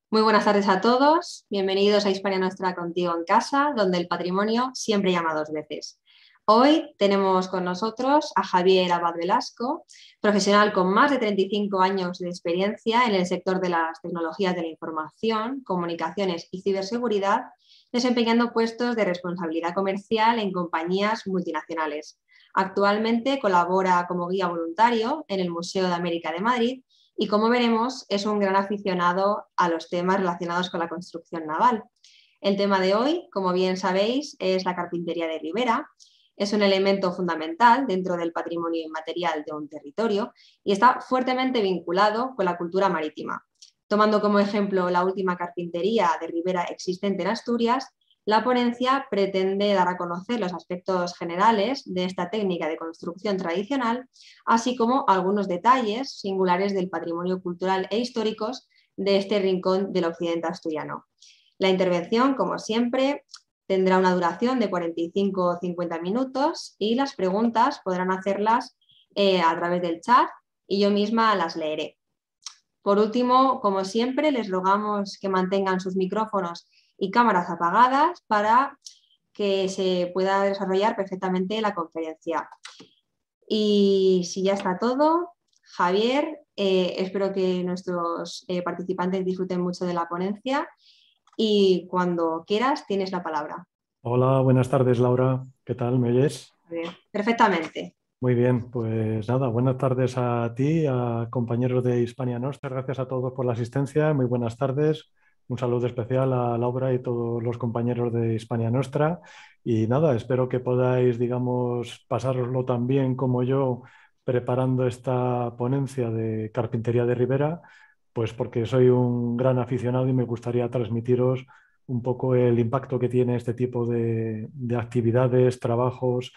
Muy buenas tardes a todos. Bienvenidos a Hispania Nostra Contigo en Casa, donde el patrimonio siempre llama dos veces. Hoy tenemos con nosotros a Javier Abad Velasco, profesional con más de 35 años de experiencia en el sector de las tecnologías de la información, comunicaciones y ciberseguridad, desempeñando puestos de responsabilidad comercial en compañías multinacionales. Actualmente colabora como guía voluntario en el Museo de América de Madrid y, como veremos, es un gran aficionado a los temas relacionados con la construcción naval. El tema de hoy, como bien sabéis, es la carpintería de ribera. Es un elemento fundamental dentro del patrimonio inmaterial de un territorio y está fuertemente vinculado con la cultura marítima. Tomando como ejemplo la última carpintería de ribera existente en Asturias, la ponencia pretende dar a conocer los aspectos generales de esta técnica de construcción tradicional, así como algunos detalles singulares del patrimonio cultural e históricos de este rincón del occidente asturiano. La intervención, como siempre, tendrá una duración de 45 o 50 minutos y las preguntas podrán hacerlas a través del chat y yo misma las leeré. Por último, como siempre, les rogamos que mantengan sus micrófonos y cámaras apagadas para que se pueda desarrollar perfectamente la conferencia. Y si ya está todo, Javier, espero que nuestros participantes disfruten mucho de la ponencia y cuando quieras tienes la palabra. Hola, buenas tardes, Laura. ¿Qué tal? ¿Me oyes? Javier, perfectamente. Muy bien, pues nada, buenas tardes a ti, a compañeros de Hispania Nostra. Gracias a todos por la asistencia. Muy buenas tardes. Un saludo especial a Laura y todos los compañeros de Hispania Nostra. Y nada, espero que podáis, digamos, pasároslo tan bien como yo preparando esta ponencia de carpintería de ribera, pues porque soy un gran aficionado y me gustaría transmitiros un poco el impacto que tiene este tipo de actividades, trabajos,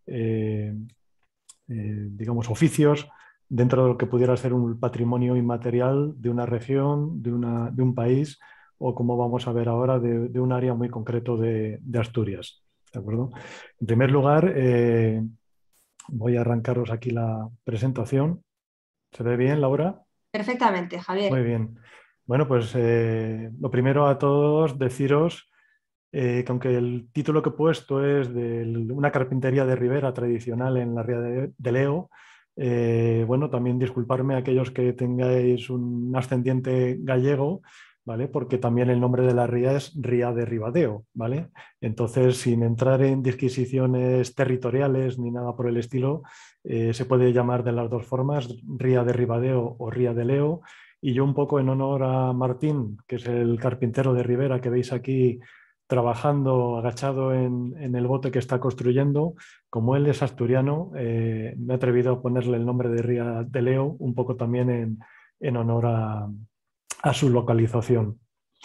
digamos, oficios dentro de lo que pudiera ser un patrimonio inmaterial de una región, de un país o, como vamos a ver ahora, de un área muy concreto de Asturias. ¿De acuerdo? En primer lugar, voy a arrancaros aquí la presentación. ¿Se ve bien, Laura? Perfectamente, Muy Javier. bien. Bueno, pues lo primero a todos deciros que aunque el título que he puesto es de una carpintería de ribera tradicional en la ría de Leo, bueno, también disculparme a aquellos que tengáis un ascendiente gallego, ¿vale? Porque también el nombre de la ría es Ría de Ribadeo, ¿vale? Entonces, sin entrar en disquisiciones territoriales ni nada por el estilo, se puede llamar de las dos formas, Ría de Ribadeo o Ría de Leo. Y yo, un poco en honor a Martín, que es el carpintero de ribera que veis aquí trabajando agachado en el bote que está construyendo, como él es asturiano, me he atrevido a ponerle el nombre de Ría de Leo, un poco también en honor a su localización.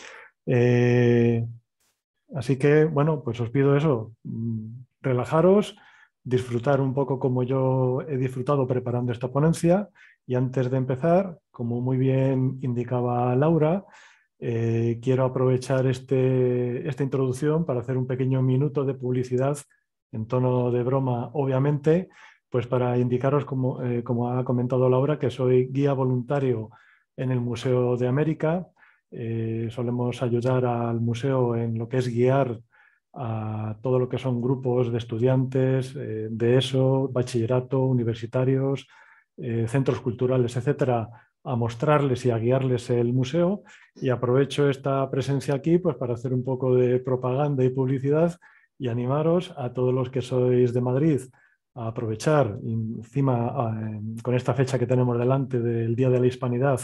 Eh, Así que, bueno, pues os pido eso, relajaros, disfrutar un poco como yo he disfrutado preparando esta ponencia. Y antes de empezar, como muy bien indicaba Laura, quiero aprovechar esta introducción para hacer un pequeño minuto de publicidad en tono de broma, obviamente, pues para indicaros, como ha comentado Laura, que soy guía voluntario en el Museo de América. Solemos ayudar al museo en lo que es guiar a todo lo que son grupos de estudiantes de ESO, bachillerato, universitarios, centros culturales, etcétera, a mostrarles y a guiarles el museo. Y aprovecho esta presencia aquí pues, para hacer un poco de propaganda y publicidad y animaros a todos los que sois de Madrid a aprovechar, encima con esta fecha que tenemos delante del Día de la Hispanidad,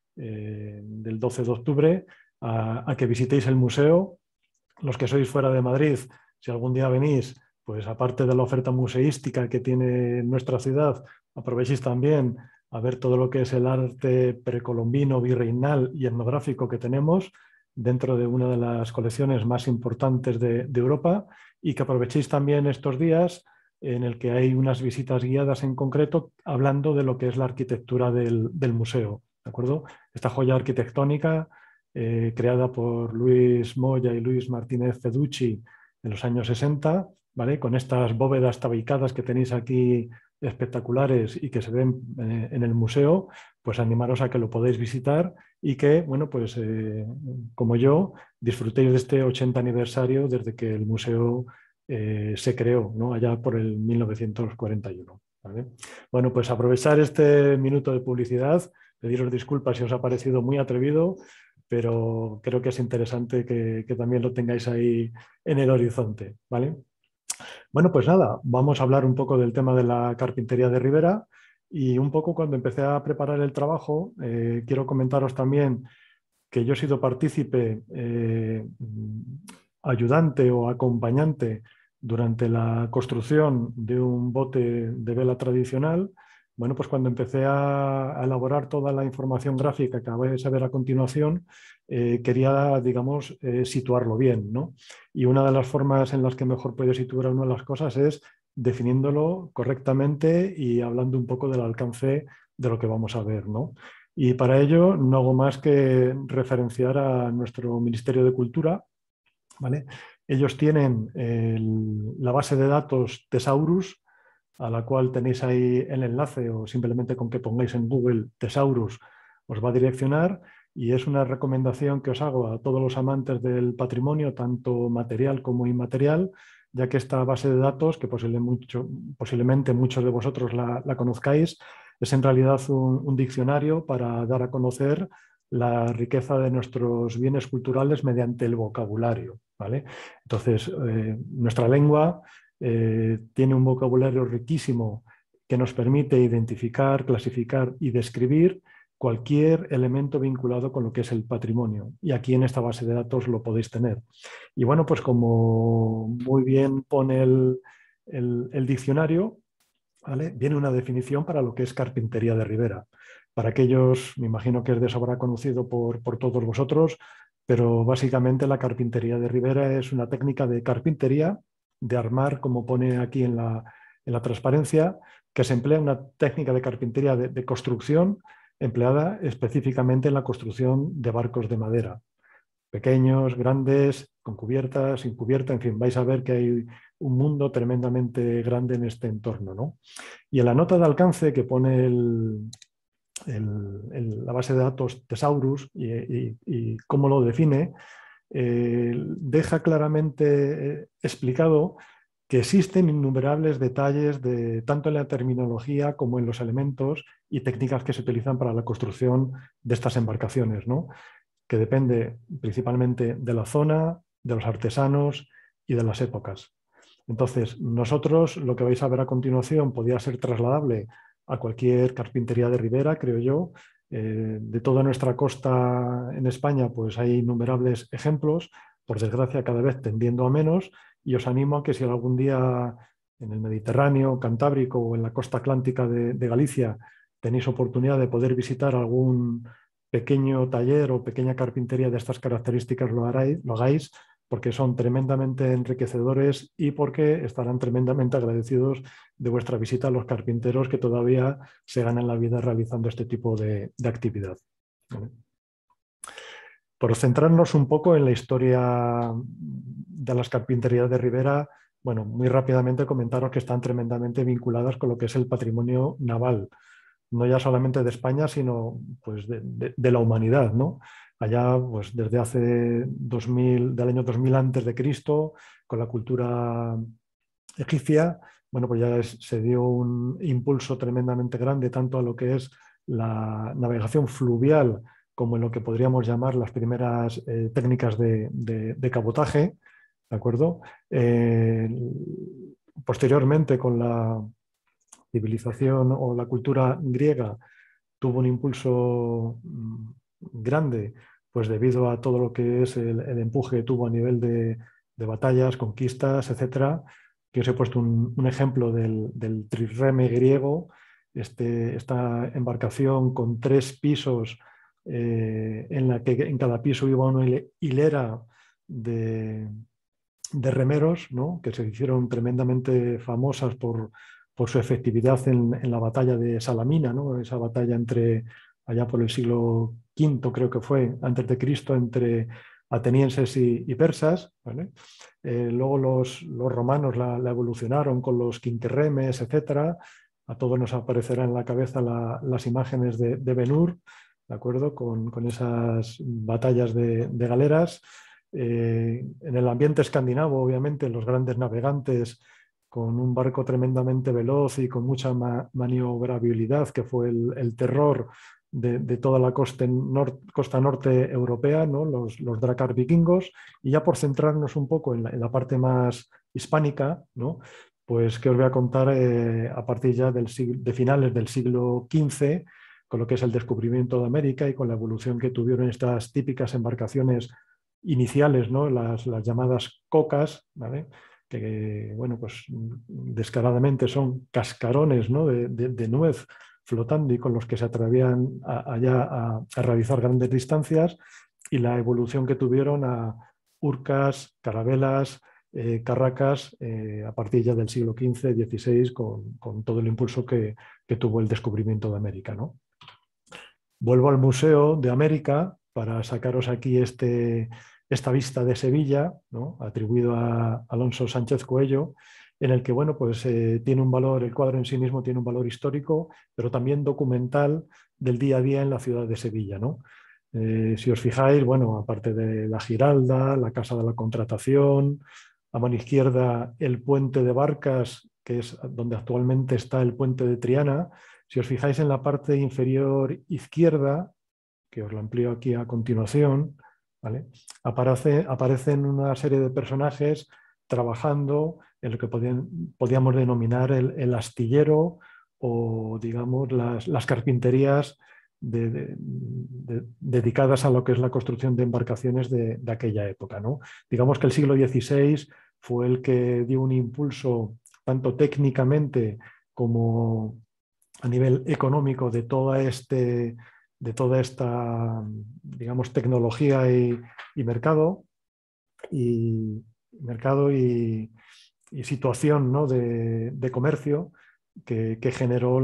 del 12 de octubre, a que visitéis el museo. Los que sois fuera de Madrid, si algún día venís, pues aparte de la oferta museística que tiene nuestra ciudad, aprovechéis también a ver todo lo que es el arte precolombino, virreinal y etnográfico que tenemos dentro de una de las colecciones más importantes de Europa, y que aprovechéis también estos días en el que hay unas visitas guiadas en concreto hablando de lo que es la arquitectura del museo. ¿De acuerdo? Esta joya arquitectónica creada por Luis Moya y Luis Martínez Feducci en los años 60, ¿vale? Con estas bóvedas tabicadas que tenéis aquí espectaculares y que se ven en el museo, pues animaros a que lo podáis visitar y que, bueno, pues como yo, disfrutéis de este 80 aniversario desde que el museo se creó, ¿no? Allá por el 1941. ¿Vale? Bueno, pues aprovechar este minuto de publicidad, pediros disculpas si os ha parecido muy atrevido, pero creo que es interesante que también lo tengáis ahí en el horizonte, ¿vale? Bueno, pues nada, vamos a hablar un poco del tema de la carpintería de Ribera y un poco cuando empecé a preparar el trabajo, quiero comentaros también que yo he sido partícipe, ayudante o acompañante durante la construcción de un bote de vela tradicional. Bueno, pues cuando empecé a elaborar toda la información gráfica que vais a ver a continuación, quería, digamos, situarlo bien, ¿no? Y una de las formas en las que mejor puede situar una de las cosas es definiéndolo correctamente y hablando un poco del alcance de lo que vamos a ver, ¿no? Y para ello no hago más que referenciar a nuestro Ministerio de Cultura, ¿vale? Ellos tienen la base de datos Thesaurus, a la cual tenéis ahí el enlace o simplemente con que pongáis en Google Thesaurus os va a direccionar y es una recomendación que os hago a todos los amantes del patrimonio, tanto material como inmaterial, ya que esta base de datos, que posiblemente muchos de vosotros la conozcáis, es en realidad un diccionario para dar a conocer la riqueza de nuestros bienes culturales mediante el vocabulario, ¿vale? Entonces, nuestra lengua tiene un vocabulario riquísimo que nos permite identificar, clasificar y describir cualquier elemento vinculado con lo que es el patrimonio. Y aquí en esta base de datos lo podéis tener. Y bueno, pues como muy bien pone el diccionario, ¿vale? Viene una definición para lo que es carpintería de Ribera. Para aquellos, me imagino que es de sobra conocido por todos vosotros, pero básicamente la carpintería de Ribera es una técnica de carpintería, de armar, como pone aquí en la transparencia, que se emplea una técnica de carpintería de construcción empleada específicamente en la construcción de barcos de madera. Pequeños, grandes, con cubierta, sin cubierta, en fin, vais a ver que hay un mundo tremendamente grande en este entorno, ¿no? Y en la nota de alcance que pone la base de datos Thesaurus y cómo lo define, deja claramente explicado que existen innumerables detalles tanto en la terminología como en los elementos y técnicas que se utilizan para la construcción de estas embarcaciones, ¿no? Que depende principalmente de la zona, de los artesanos y de las épocas. Entonces, nosotros lo que vais a ver a continuación podría ser trasladable a cualquier carpintería de Ribera, creo yo. De toda nuestra costa en España, pues hay innumerables ejemplos, por desgracia cada vez tendiendo a menos, y os animo a que si algún día en el Mediterráneo, Cantábrico o en la costa atlántica de Galicia tenéis oportunidad de poder visitar algún pequeño taller o pequeña carpintería de estas características, lo hagáis, porque son tremendamente enriquecedores y porque estarán tremendamente agradecidos de vuestra visita a los carpinteros que todavía se ganan la vida realizando este tipo de actividad. ¿Vale? Por centrarnos un poco en la historia de las carpinterías de Ribera, bueno, muy rápidamente comentaros que están tremendamente vinculadas con lo que es el patrimonio naval, no ya solamente de España, sino pues de la humanidad, ¿no? Allá, pues desde hace 2000, del año 2000 antes de Cristo, con la cultura egipcia, bueno, pues ya se dio un impulso tremendamente grande tanto a lo que es la navegación fluvial como en lo que podríamos llamar las primeras técnicas de cabotaje, ¿de acuerdo? Posteriormente, con la civilización o la cultura griega tuvo un impulso grande, pues debido a todo lo que es el empuje que tuvo a nivel de batallas, conquistas, etcétera. Que os he puesto un ejemplo del trireme griego, esta embarcación con 3 pisos en la que en cada piso iba una hilera de remeros, ¿no? Que se hicieron tremendamente famosas por su efectividad en la batalla de Salamina, ¿no? Esa batalla allá por el siglo V, creo que fue, antes de Cristo, entre atenienses y persas, ¿vale? Luego los romanos la evolucionaron con los quinquerremes, etcétera, a todos nos aparecerá en la cabeza las imágenes de Ben-Hur, ¿de acuerdo? Con esas batallas de galeras. En el ambiente escandinavo, obviamente, los grandes navegantes con un barco tremendamente veloz y con mucha maniobrabilidad, que fue el terror de toda la costa norte europea, ¿no? Los Drakkar vikingos. Y ya por centrarnos un poco en la parte más hispánica, ¿no? Pues que os voy a contar a partir ya de finales del siglo XV, con lo que es el descubrimiento de América y con la evolución que tuvieron estas típicas embarcaciones iniciales, ¿no? Las llamadas cocas, ¿vale? Que, bueno, pues descaradamente son cascarones, ¿no? de nuez flotando y con los que se atrevían allá a realizar grandes distancias, y la evolución que tuvieron a urcas, carabelas, carracas a partir ya del siglo XV, XVI, con todo el impulso que tuvo el descubrimiento de América, ¿no? Vuelvo al Museo de América para sacaros aquí esta vista de Sevilla, ¿no? Atribuido a Alonso Sánchez Coello, en el que, bueno, pues tiene un valor, el cuadro en sí mismo tiene un valor histórico, pero también documental del día a día en la ciudad de Sevilla, ¿no? Si os fijáis, bueno, aparte de la Giralda, la Casa de la Contratación, a mano izquierda el puente de Barcas, que es donde actualmente está el puente de Triana. Si os fijáis en la parte inferior izquierda, que os lo amplío aquí a continuación, ¿vale? Aparecen una serie de personajes trabajando en lo que podíamos denominar el astillero, o, digamos, las carpinterías dedicadas a lo que es la construcción de embarcaciones de aquella época, ¿no? Digamos que el siglo XVI fue el que dio un impulso tanto técnicamente como a nivel económico de toda esta, digamos, tecnología y mercado y situación, ¿no? de comercio que generó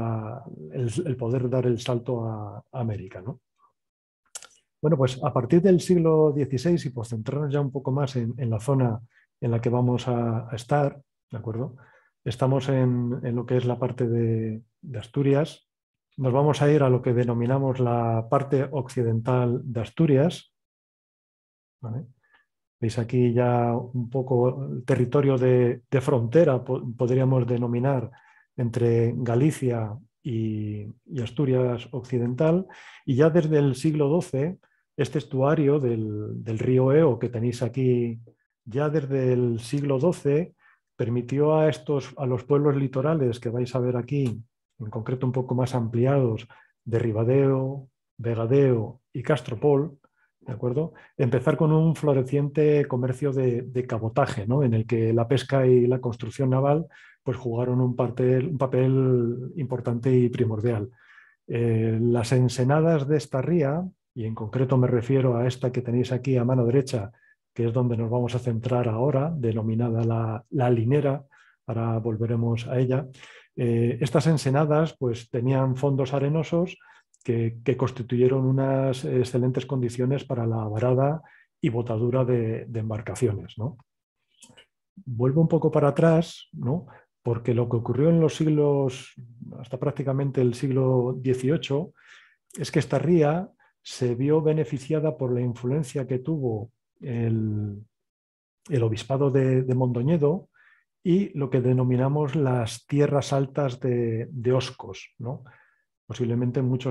el poder dar el salto a América, ¿no? Bueno, pues a partir del siglo XVI, y por centrarnos ya un poco más en la zona en la que vamos a estar, ¿de acuerdo? Estamos en lo que es la parte de Asturias. Nos vamos a ir a lo que denominamos la parte occidental de Asturias, ¿vale? Veis aquí ya un poco el territorio de frontera, podríamos denominar, entre Galicia y Asturias occidental. Y ya desde el siglo XII, este estuario del río Eo que tenéis aquí, ya desde el siglo XII, permitió a los pueblos litorales que vais a ver aquí, en concreto un poco más ampliados, de Ribadeo, Vegadeo y Castropol, ¿de acuerdo? Empezar con un floreciente comercio de cabotaje, ¿no? En el que la pesca y la construcción naval pues, jugaron un papel importante y primordial. Las ensenadas de esta ría, y en concreto me refiero a esta que tenéis aquí a mano derecha, que es donde nos vamos a centrar ahora, denominada la Linera, ahora volveremos a ella. Estas ensenadas pues, tenían fondos arenosos que constituyeron unas excelentes condiciones para la varada y botadura de embarcaciones, ¿no? Vuelvo un poco para atrás, ¿no? Porque lo que ocurrió en los siglos, hasta prácticamente el siglo XVIII, es que esta ría se vio beneficiada por la influencia que tuvo el obispado de Mondoñedo y lo que denominamos las tierras altas de Oscos, ¿no? Posiblemente muchos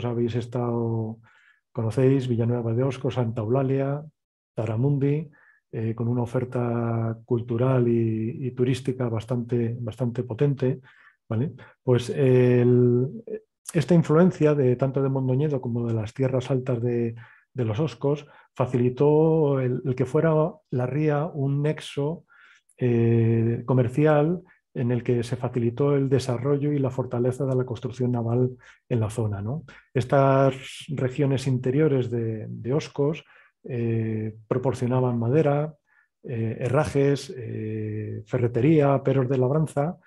conocéis Villanueva de Oscos, Santa Eulalia, Taramundi, con una oferta cultural y turística bastante potente, ¿vale? Pues esta influencia tanto de Mondoñedo como de las tierras altas de los Oscos facilitó el que fuera la ría un nexo comercial en el que se facilitó el desarrollo y la fortaleza de la construcción naval en la zona, ¿no? Estas regiones interiores de Oscos proporcionaban madera, herrajes, ferretería, peros de labranza,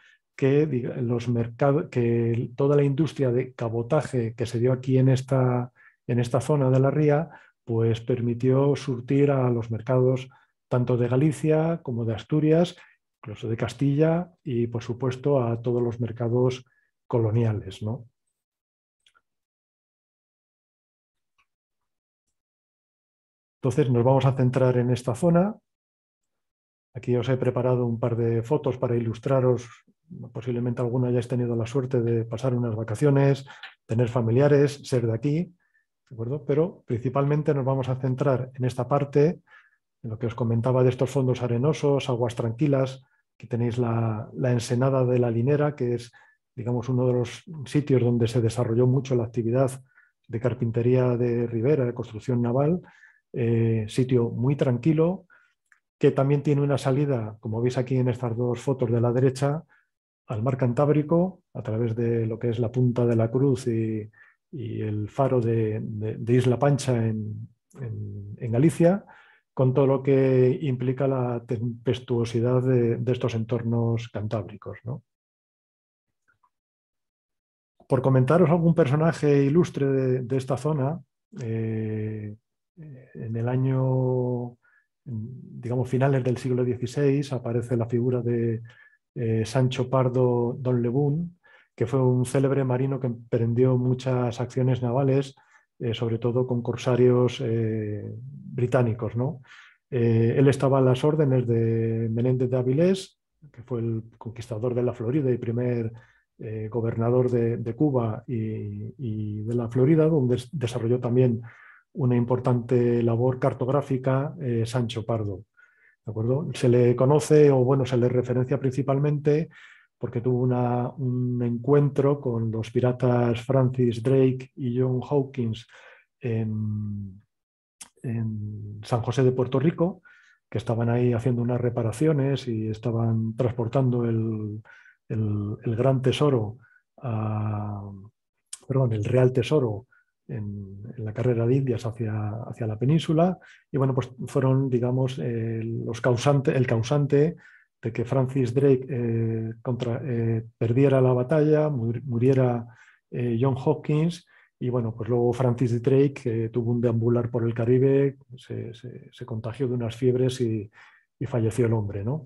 que toda la industria de cabotaje que se dio aquí en esta zona de la ría, pues permitió surtir a los mercados tanto de Galicia como de Asturias, incluso de Castilla y, por supuesto, a todos los mercados coloniales, ¿no? Entonces nos vamos a centrar en esta zona. Aquí os he preparado un par de fotos para ilustraros, posiblemente alguna hayáis tenido la suerte de pasar unas vacaciones, tener familiares, ser de aquí, ¿de acuerdo? Pero principalmente nos vamos a centrar en esta parte, en lo que os comentaba de estos fondos arenosos, aguas tranquilas. Aquí tenéis la ensenada de la Linera, que es, digamos, uno de los sitios donde se desarrolló mucho la actividad de carpintería de ribera, de construcción naval. Sitio muy tranquilo, que también tiene una salida, como veis aquí en estas dos fotos de la derecha, al mar Cantábrico, a través de lo que es la Punta de la Cruz y el faro de Isla Pancha en Galicia, con todo lo que implica la tempestuosidad de estos entornos cantábricos, ¿no? Por comentaros algún personaje ilustre de esta zona, en el año, digamos, finales del siglo XVI, aparece la figura de Sancho Pardo Don Lebún, que fue un célebre marino que emprendió muchas acciones navales, sobre todo con corsarios británicos, ¿no? Él estaba a las órdenes de Menéndez de Avilés, que fue el conquistador de la Florida y primer gobernador de Cuba y de la Florida, donde desarrolló también una importante labor cartográfica, Sancho Pardo. ¿De acuerdo? Se le conoce, o bueno, se le referencia principalmente porque tuvo un encuentro con los piratas Francis Drake y John Hawkins en San José de Puerto Rico, que estaban ahí haciendo unas reparaciones y estaban transportando el gran tesoro, perdón, el real tesoro en la carrera de Indias hacia la península. Y bueno, pues fueron, digamos, el causante de que Francis Drake perdiera la batalla, muriera John Hopkins. Y bueno, pues luego Francis Drake tuvo un deambular por el Caribe, se contagió de unas fiebres y falleció el hombre, ¿no?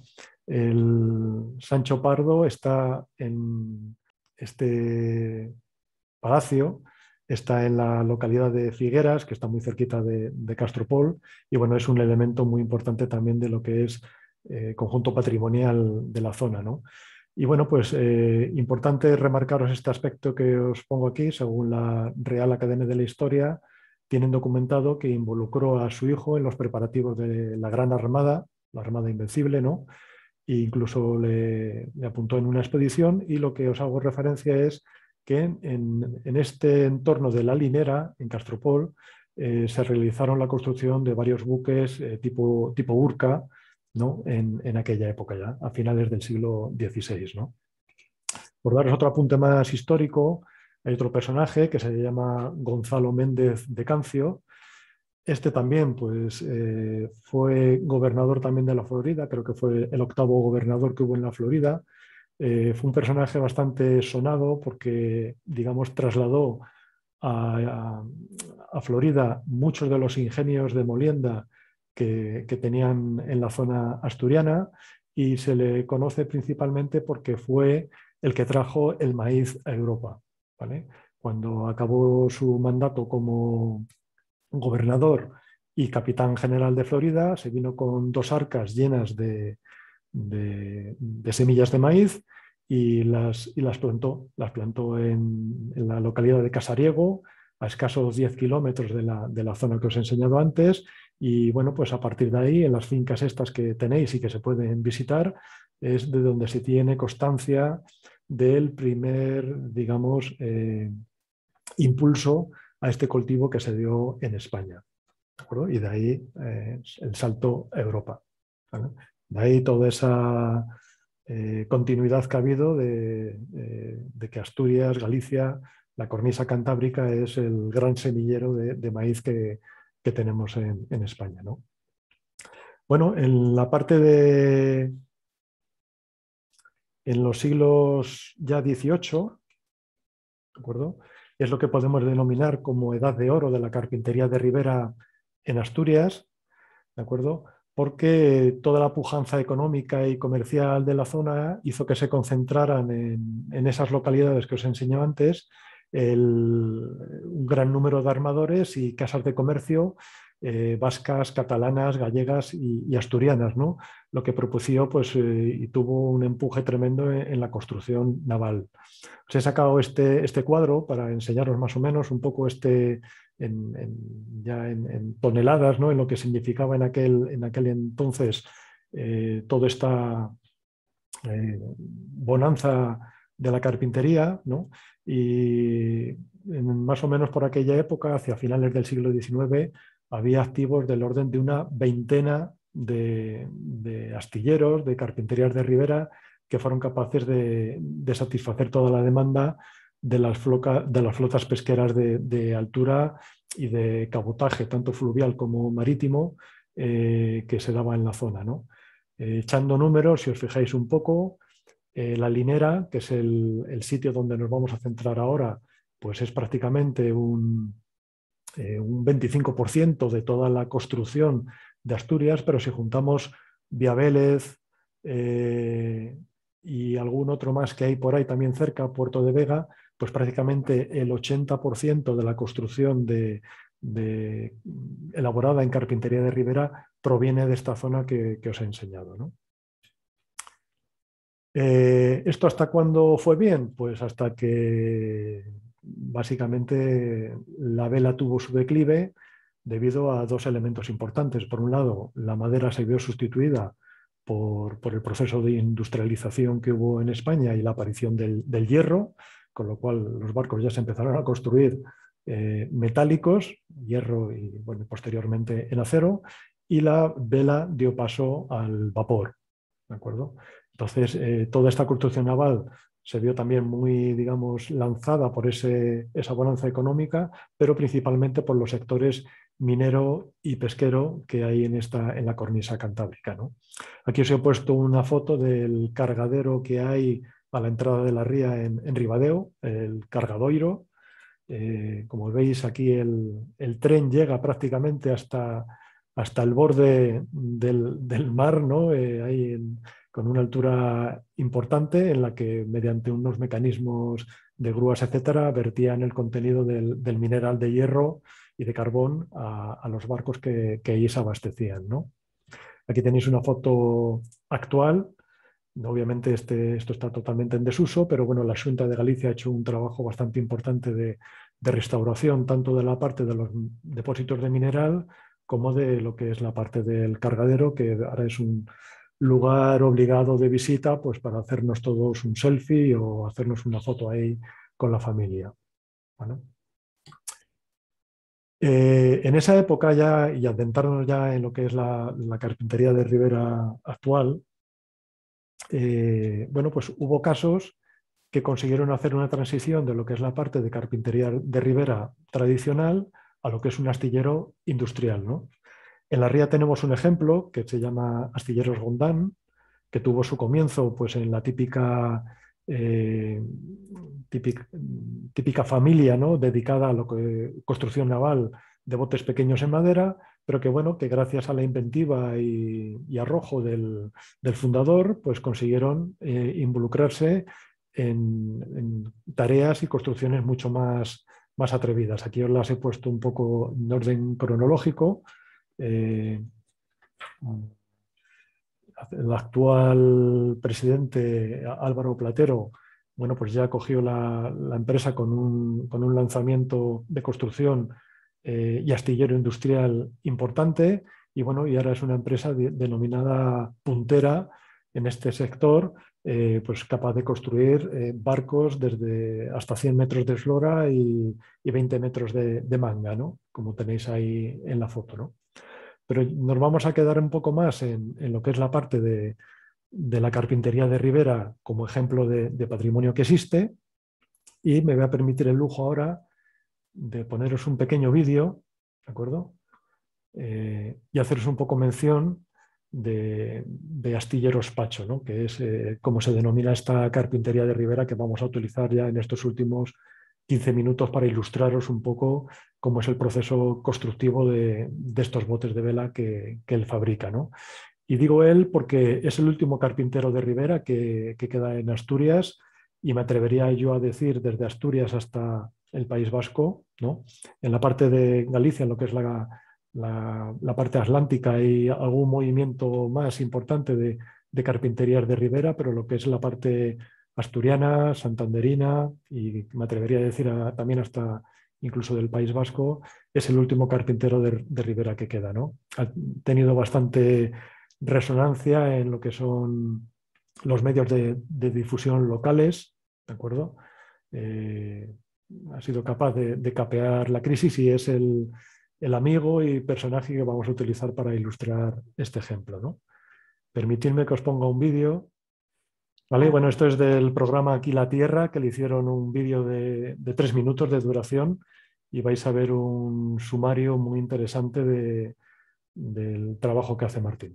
El Sancho Pardo está en este palacio, está en la localidad de Figueras, que está muy cerquita de Castropol, y bueno, es un elemento muy importante también de lo que es conjunto patrimonial de la zona, ¿no? Y bueno, pues importante remarcaros este aspecto que os pongo aquí. Según la Real Academia de la Historia, tienen documentado que involucró a su hijo en los preparativos de la Gran Armada, la Armada Invencible, ¿no? E incluso le apuntó en una expedición, y lo que os hago referencia es que en este entorno de la Linera, en Castropol, se realizaron la construcción de varios buques tipo Urca, ¿no? En aquella época ya, a finales del siglo XVI, ¿no? Por daros otro apunte más histórico, hay otro personaje que se llama Gonzalo Méndez de Cancio. Este también pues, fue gobernador también de la Florida, creo que fue el octavo gobernador que hubo en la Florida. Fue un personaje bastante sonado porque, digamos, trasladó a Florida muchos de los ingenios de molienda que tenían en la zona asturiana, y se le conoce principalmente porque fue el que trajo el maíz a Europa, ¿vale? Cuando acabó su mandato como gobernador y capitán general de Florida, se vino con 2 arcas llenas de semillas de maíz y las plantó. Las plantó en la localidad de Casariego, a escasos 10 kilómetros de la zona que os he enseñado antes. Y bueno, pues a partir de ahí, en las fincas estas que tenéis y que se pueden visitar, es de donde se tiene constancia del primer, digamos, impulso a este cultivo que se dio en España. ¿De acuerdo? Y de ahí el salto a Europa, ¿vale? De ahí toda esa continuidad que ha habido de que Asturias, Galicia, la cornisa cantábrica es el gran semillero de maíz que tenemos en España, ¿no? Bueno, en la parte en los siglos ya XVIII, ¿de acuerdo?, es lo que podemos denominar como edad de oro de la carpintería de ribera en Asturias, ¿de acuerdo? porque toda la pujanza económica y comercial de la zona hizo que se concentraran en esas localidades que os enseñé antes un gran número de armadores y casas de comercio vascas, catalanas, gallegas y asturianas, ¿no? Lo que propusió pues, y tuvo un empuje tremendo en la construcción naval. Os he sacado este cuadro para enseñaros más o menos un poco ya en toneladas, ¿no? En lo que significaba en aquel entonces toda esta bonanza de la carpintería, ¿no? Y más o menos por aquella época, hacia finales del siglo XIX, había activos del orden de una veintena de astilleros, de carpinterías de ribera, que fueron capaces de satisfacer toda la demanda de las flotas pesqueras de altura y de cabotaje, tanto fluvial como marítimo, que se daba en la zona, ¿no? Echando números, si os fijáis un poco, la Linera, que es el sitio donde nos vamos a centrar ahora, pues es prácticamente un 25% de toda la construcción de Asturias, pero si juntamos Viavélez y algún otro más que hay por ahí también cerca, Puerto de Vega, pues prácticamente el 80% de la construcción elaborada en carpintería de ribera proviene de esta zona que os he enseñado, ¿no? ¿Esto hasta cuándo fue bien? Pues hasta que básicamente la vela tuvo su declive debido a dos elementos importantes. Por un lado, la madera se vio sustituida por el proceso de industrialización que hubo en España y la aparición del hierro, con lo cual los barcos ya se empezaron a construir metálicos, hierro y bueno, posteriormente en acero, y la vela dio paso al vapor, ¿de acuerdo? Entonces, toda esta construcción naval se vio también muy, digamos, lanzada por esa bonanza económica, pero principalmente por los sectores minero y pesquero que hay en la cornisa cantábrica, ¿no? Aquí os he puesto una foto del cargadero que hay a la entrada de la ría en Ribadeo, el Cargadoiro. Como veis, aquí el tren llega prácticamente hasta el borde del mar, ¿no? Con una altura importante en la que mediante unos mecanismos de grúas, etcétera, vertían el contenido del mineral de hierro y de carbón a los barcos que ahí se abastecían, ¿no? Aquí tenéis una foto actual. Obviamente esto está totalmente en desuso, pero bueno, la Xunta de Galicia ha hecho un trabajo bastante importante de restauración tanto de la parte de los depósitos de mineral como de lo que es la parte del cargadero, que ahora es un lugar obligado de visita pues para hacernos todos un selfie o hacernos una foto ahí con la familia. ¿Vale? En esa época ya, y adentrarnos ya en lo que es la carpintería de ribera actual, bueno, pues hubo casos que consiguieron hacer una transición de lo que es la parte de carpintería de ribera tradicional a lo que es un astillero industrial, ¿no? En la ría tenemos un ejemplo que se llama Astilleros Gondán, que tuvo su comienzo pues, en la típica familia, ¿no? Dedicada a lo que construcción naval de botes pequeños en madera, pero que bueno, que gracias a la inventiva y arrojo del fundador, pues consiguieron involucrarse en tareas y construcciones mucho más atrevidas. Aquí os las he puesto un poco en orden cronológico. El actual presidente Álvaro Platero, bueno, pues ya cogió la empresa con un lanzamiento de construcción y astillero industrial importante, y bueno, y ahora es una empresa denominada puntera en este sector, pues capaz de construir barcos desde hasta 100 metros de eslora y 20 metros de manga, ¿no? Como tenéis ahí en la foto, ¿no? Pero nos vamos a quedar un poco más en lo que es la parte de la carpintería de ribera como ejemplo de patrimonio que existe, y me voy a permitir el lujo ahora de poneros un pequeño vídeo, ¿de acuerdo? Y haceros un poco mención de Astilleros Pacho, ¿no? Que es como se denomina esta carpintería de ribera que vamos a utilizar ya en estos últimos 15 minutos para ilustraros un poco cómo es el proceso constructivo de estos botes de vela que él fabrica, ¿no? Y digo él porque es el último carpintero de Ribera que queda en Asturias, y me atrevería yo a decir desde Asturias hasta el País Vasco, ¿no? En la parte de Galicia, en lo que es la parte atlántica, hay algún movimiento más importante de carpinterías de Ribera, pero lo que es la parte asturiana, santanderina, y me atrevería a decir también hasta incluso del País Vasco, es el último carpintero de Ribera que queda, ¿no? Ha tenido bastante resonancia en lo que son los medios de difusión locales, ¿de acuerdo? Ha sido capaz de capear la crisis y es el amigo y personaje que vamos a utilizar para ilustrar este ejemplo, ¿no? Permitidme que os ponga un vídeo. ¿Vale? Bueno, esto es del programa Aquí la Tierra, que le hicieron un vídeo de 3 minutos de duración, y vais a ver un sumario muy interesante del trabajo que hace Martín.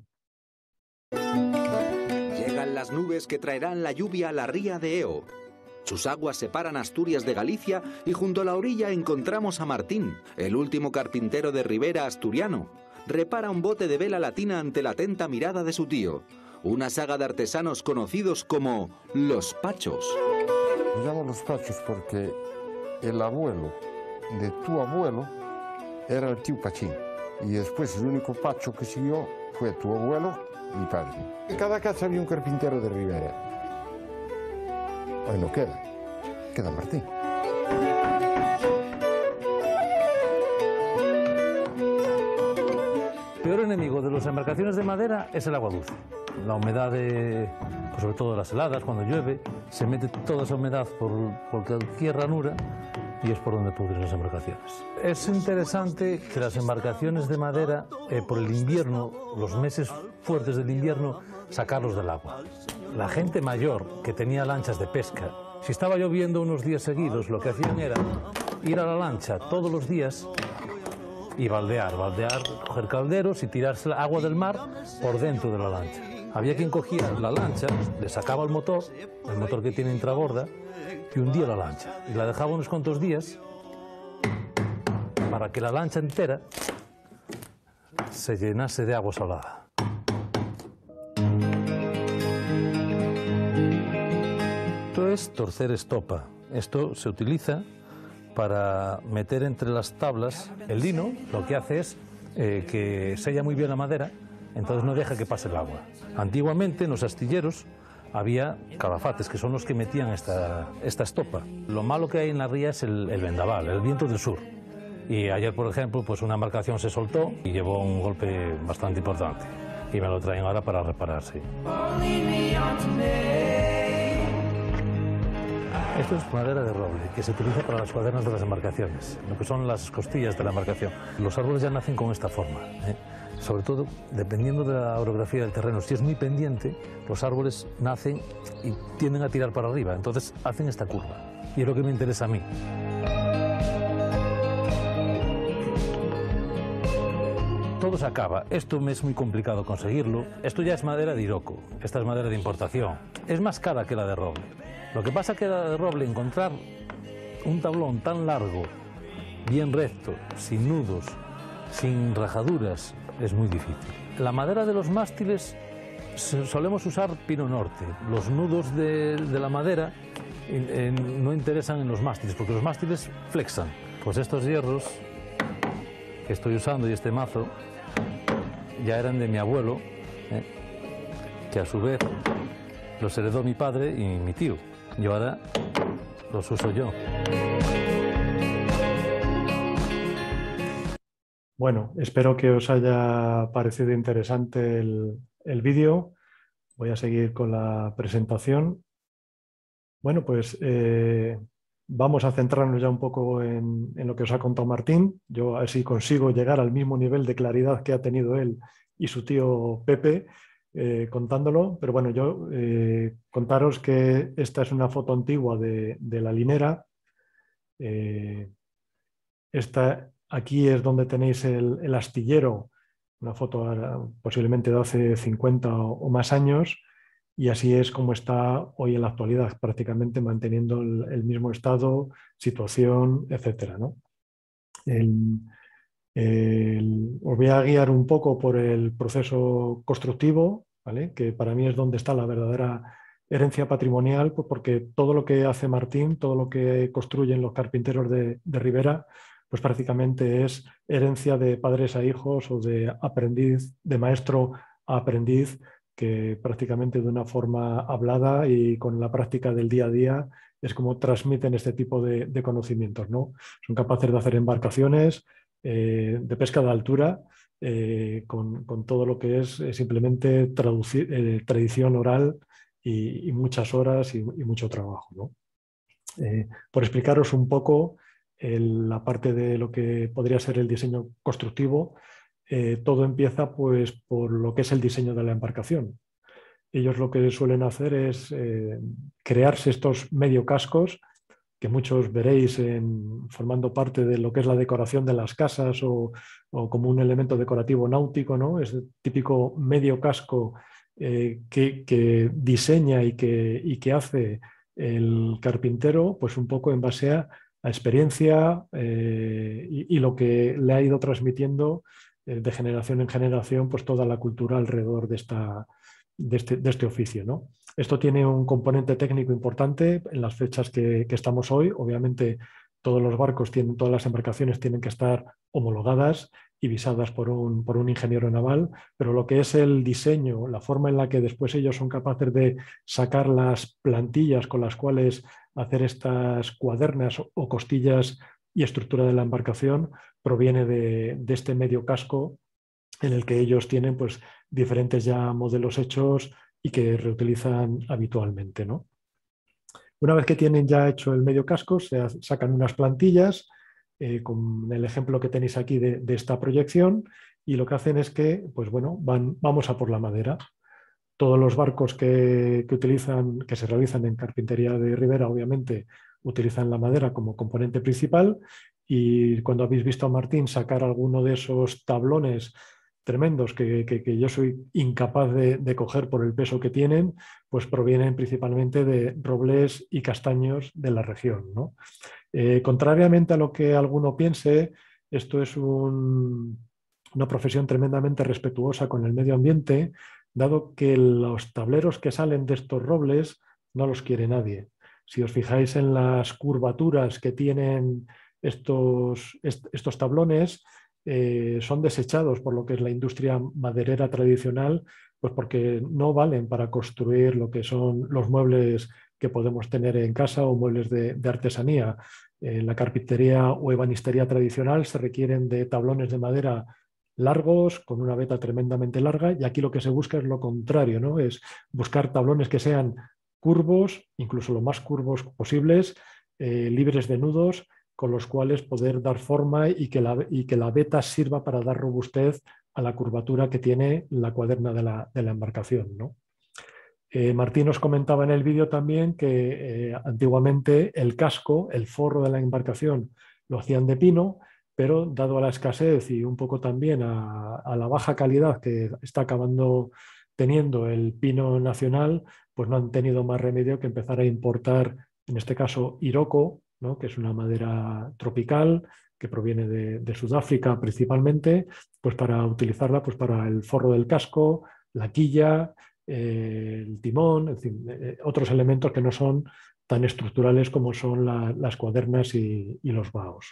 Llegan las nubes que traerán la lluvia a la ría de Eo. Sus aguas separan Asturias de Galicia y junto a la orilla encontramos a Martín, el último carpintero de Ribera asturiano. Repara un bote de vela latina ante la atenta mirada de su tío. Una saga de artesanos conocidos como los Pachos. Los llamo los Pachos porque el abuelo de tu abuelo era el tío Pachín. Y después el único Pacho que siguió fue tu abuelo, mi padre. En cada casa había un carpintero de Ribera. Hoy no queda. Queda Martín. El peor enemigo de las embarcaciones de madera es el agua dulce. La humedad, pues sobre todo las heladas, cuando llueve, se mete toda esa humedad por cualquier ranura y es por donde pudren las embarcaciones. Es interesante que las embarcaciones de madera, por el invierno, los meses fuertes del invierno, sacarlos del agua. La gente mayor que tenía lanchas de pesca, si estaba lloviendo unos días seguidos, lo que hacían era ir a la lancha todos los días y baldear, coger calderos y tirarse el agua del mar por dentro de la lancha. Había quien cogía la lancha, le sacaba el motor que tiene intraborda, y hundía la lancha. Y la dejaba unos cuantos días para que la lancha entera se llenase de agua salada. Esto es torcer estopa. Esto se utiliza para meter entre las tablas el lino. Lo que hace es que sella muy bien la madera, entonces no deja que pase el agua. Antiguamente en los astilleros había calafates, que son los que metían esta estopa. Lo malo que hay en la ría es el vendaval, el viento del sur. Y ayer, por ejemplo, pues una embarcación se soltó y llevó un golpe bastante importante. Y me lo traen ahora para repararse. Esto es madera de roble, que se utiliza para las cuadernas de las embarcaciones, lo que son las costillas de la embarcación. Los árboles ya nacen con esta forma, sobre todo dependiendo de la orografía del terreno. Si es muy pendiente, los árboles nacen y tienden a tirar para arriba, entonces hacen esta curva. Y es lo que me interesa a mí. Todo se acaba. Esto me es muy complicado conseguirlo. Esto ya es madera de Iroko, esta es madera de importación. Es más cara que la de roble. Lo que pasa es que la de roble, encontrar un tablón tan largo, bien recto, sin nudos, sin rajaduras, es muy difícil. La madera de los mástiles solemos usar pino norte. Los nudos de la madera no interesan en los mástiles, porque los mástiles flexan. Pues estos hierros que estoy usando y este mazo ya eran de mi abuelo, que a su vez los heredó mi padre y mi tío. Yo ahora los uso yo. Bueno, espero que os haya parecido interesante el vídeo. Voy a seguir con la presentación. Bueno, pues vamos a centrarnos ya un poco en lo que os ha contado Martín. Yo a ver si consigo llegar al mismo nivel de claridad que ha tenido él y su tío Pepe contándolo. Pero bueno, yo contaros que esta es una foto antigua de la linera. Aquí es donde tenéis el astillero, una foto posiblemente de hace 50 o más años. y así es como está hoy en la actualidad, prácticamente manteniendo el mismo estado, situación, etcétera, ¿no? Os voy a guiar un poco por el proceso constructivo, ¿vale? Que para mí es donde está la verdadera herencia patrimonial, pues porque todo lo que hace Martín, todo lo que construyen los carpinteros de Ribera, pues prácticamente es herencia de padres a hijos o de aprendiz, de maestro a aprendiz, que prácticamente de una forma hablada y con la práctica del día a día es como transmiten este tipo de conocimientos, ¿no? Son capaces de hacer embarcaciones de pesca de altura con todo lo que es simplemente tradición oral y muchas horas y mucho trabajo, ¿no? Por explicaros un poco la parte de lo que podría ser el diseño constructivo, todo empieza pues, por lo que es el diseño de la embarcación. Ellos lo que suelen hacer es crearse estos medio cascos que muchos veréis formando parte de lo que es la decoración de las casas o como un elemento decorativo náutico, ¿no? Es el típico medio casco que diseña y que hace el carpintero, pues un poco en base a experiencia y lo que le ha ido transmitiendo de generación en generación, pues toda la cultura alrededor de este oficio, ¿no? Esto tiene un componente técnico importante en las fechas que estamos hoy. Obviamente todos los barcos todas las embarcaciones tienen que estar homologadas y visadas por un ingeniero naval, pero lo que es el diseño, la forma en la que después ellos son capaces de sacar las plantillas con las cuales hacer estas cuadernas o costillas y estructura de la embarcación, proviene de este medio casco en el que ellos tienen pues, diferentes ya modelos hechos y que reutilizan habitualmente, ¿no? Una vez que tienen ya hecho el medio casco, se sacan unas plantillas, con el ejemplo que tenéis aquí de esta proyección, y lo que hacen es que, pues bueno, vamos a por la madera. Todos los barcos que se realizan en carpintería de Ribera, obviamente, utilizan la madera como componente principal, y cuando habéis visto a Martín sacar alguno de esos tablones tremendos que yo soy incapaz de coger por el peso que tienen, pues provienen principalmente de robles y castaños de la región, ¿no? Contrariamente a lo que alguno piense, esto es una profesión tremendamente respetuosa con el medio ambiente, dado que los tableros que salen de estos robles no los quiere nadie. Si os fijáis en las curvaturas que tienen estos tablones, son desechados por lo que es la industria maderera tradicional, pues porque no valen para construir lo que son los muebles que podemos tener en casa o muebles de artesanía. En la carpintería o ebanistería tradicional se requieren de tablones de madera largos, con una veta tremendamente larga, y aquí lo que se busca es lo contrario, ¿no? Es buscar tablones que sean curvos, incluso lo más curvos posibles, libres de nudos, con los cuales poder dar forma y que la veta sirva para dar robustez a la curvatura que tiene la cuaderna de la embarcación, ¿no? Martín nos comentaba en el vídeo también que antiguamente el casco, el forro de la embarcación, lo hacían de pino, pero dado a la escasez y un poco también a la baja calidad que está acabando teniendo el pino nacional, pues no han tenido más remedio que empezar a importar, en este caso, Iroko, ¿no? Que es una madera tropical que proviene de Sudáfrica principalmente, pues para utilizarla pues para el forro del casco, la quilla, el timón, en fin, otros elementos que no son tan estructurales como son las cuadernas y los baos.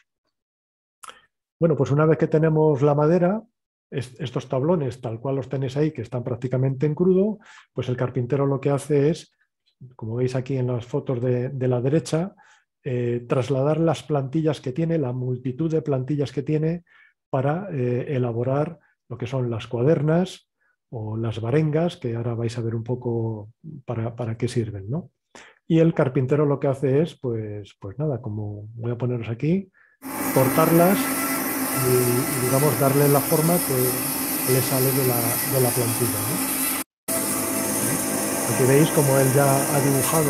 Bueno, pues una vez que tenemos la madera, estos tablones tal cual los tenéis ahí, que están prácticamente en crudo, pues el carpintero lo que hace es, como veis aquí en las fotos de la derecha, trasladar las plantillas que tiene, la multitud de plantillas que tiene para elaborar lo que son las cuadernas o las varengas, que ahora vais a ver un poco para qué sirven, ¿no? Y el carpintero lo que hace es, pues nada, como voy a poneros aquí, cortarlas y digamos darle la forma que le sale de la plantilla, ¿no? Aquí veis como él ya ha dibujado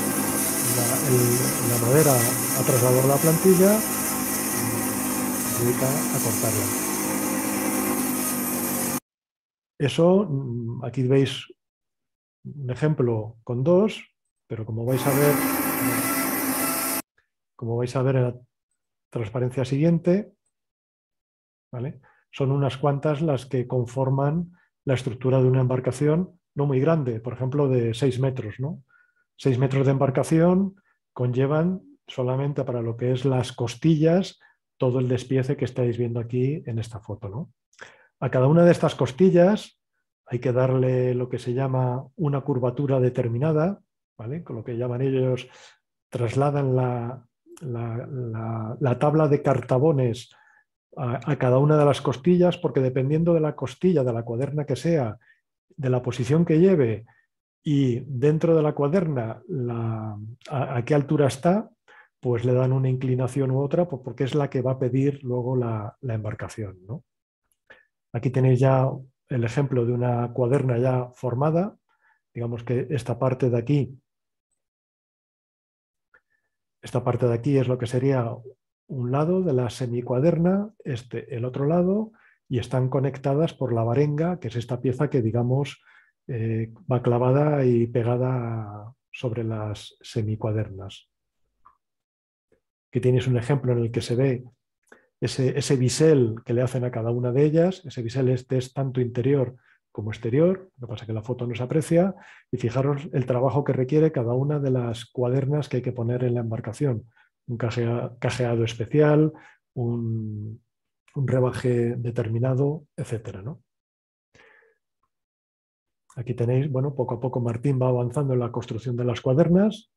la madera, ha trasladado la plantilla y se dedica a cortarla. Eso, aquí veis un ejemplo con 2, pero como vais a ver en la transparencia siguiente, ¿vale? Son unas cuantas las que conforman la estructura de una embarcación no muy grande, por ejemplo de 6 metros, ¿no? 6 metros de embarcación conllevan solamente para lo que es las costillas todo el despiece que estáis viendo aquí en esta foto, ¿no? A cada una de estas costillas hay que darle lo que se llama una curvatura determinada, ¿vale? Con lo que llaman ellos, trasladan la tabla de cartabones a cada una de las costillas, porque dependiendo de la costilla, de la cuaderna que sea, de la posición que lleve y dentro de la cuaderna a qué altura está, pues le dan una inclinación u otra, pues porque es la que va a pedir luego la embarcación, ¿no? Aquí tenéis ya el ejemplo de una cuaderna ya formada. Digamos que esta parte de aquí es lo que sería un lado de la semicuaderna, el otro lado, y están conectadas por la varenga, que es esta pieza que, digamos, va clavada y pegada sobre las semicuadernas. Aquí tenéis un ejemplo en el que se ve ese bisel que le hacen a cada una de ellas. Ese bisel es tanto interior como exterior, lo que pasa es que la foto no se aprecia, y fijaros el trabajo que requiere cada una de las cuadernas que hay que poner en la embarcación. Un cajeado especial, un rebaje determinado, etcétera, ¿no? Aquí tenéis, bueno, poco a poco Martín va avanzando en la construcción de las cuadernas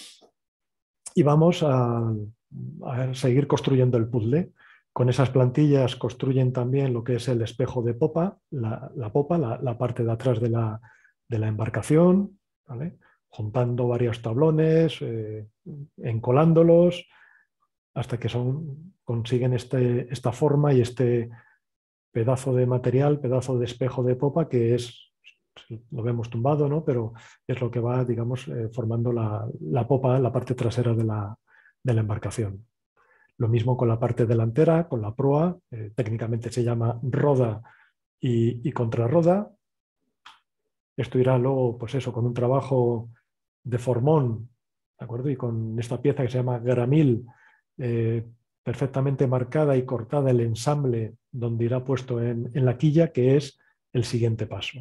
y vamos a seguir construyendo el puzzle. Con esas plantillas construyen también lo que es el espejo de popa, la parte de atrás de la embarcación, ¿vale? Juntando varios tablones, encolándolos, hasta que consiguen esta forma y este pedazo de material, pedazo de espejo de popa, que lo vemos tumbado, ¿no? Pero es lo que va, digamos, formando la popa, la parte trasera de la embarcación. Lo mismo con la parte delantera, con la proa, técnicamente se llama roda y contrarroda. Esto irá luego, pues eso, con un trabajo de formón, ¿de acuerdo? Y con esta pieza que se llama gramil, perfectamente marcada y cortada el ensamble donde irá puesto en la quilla, que es el siguiente paso.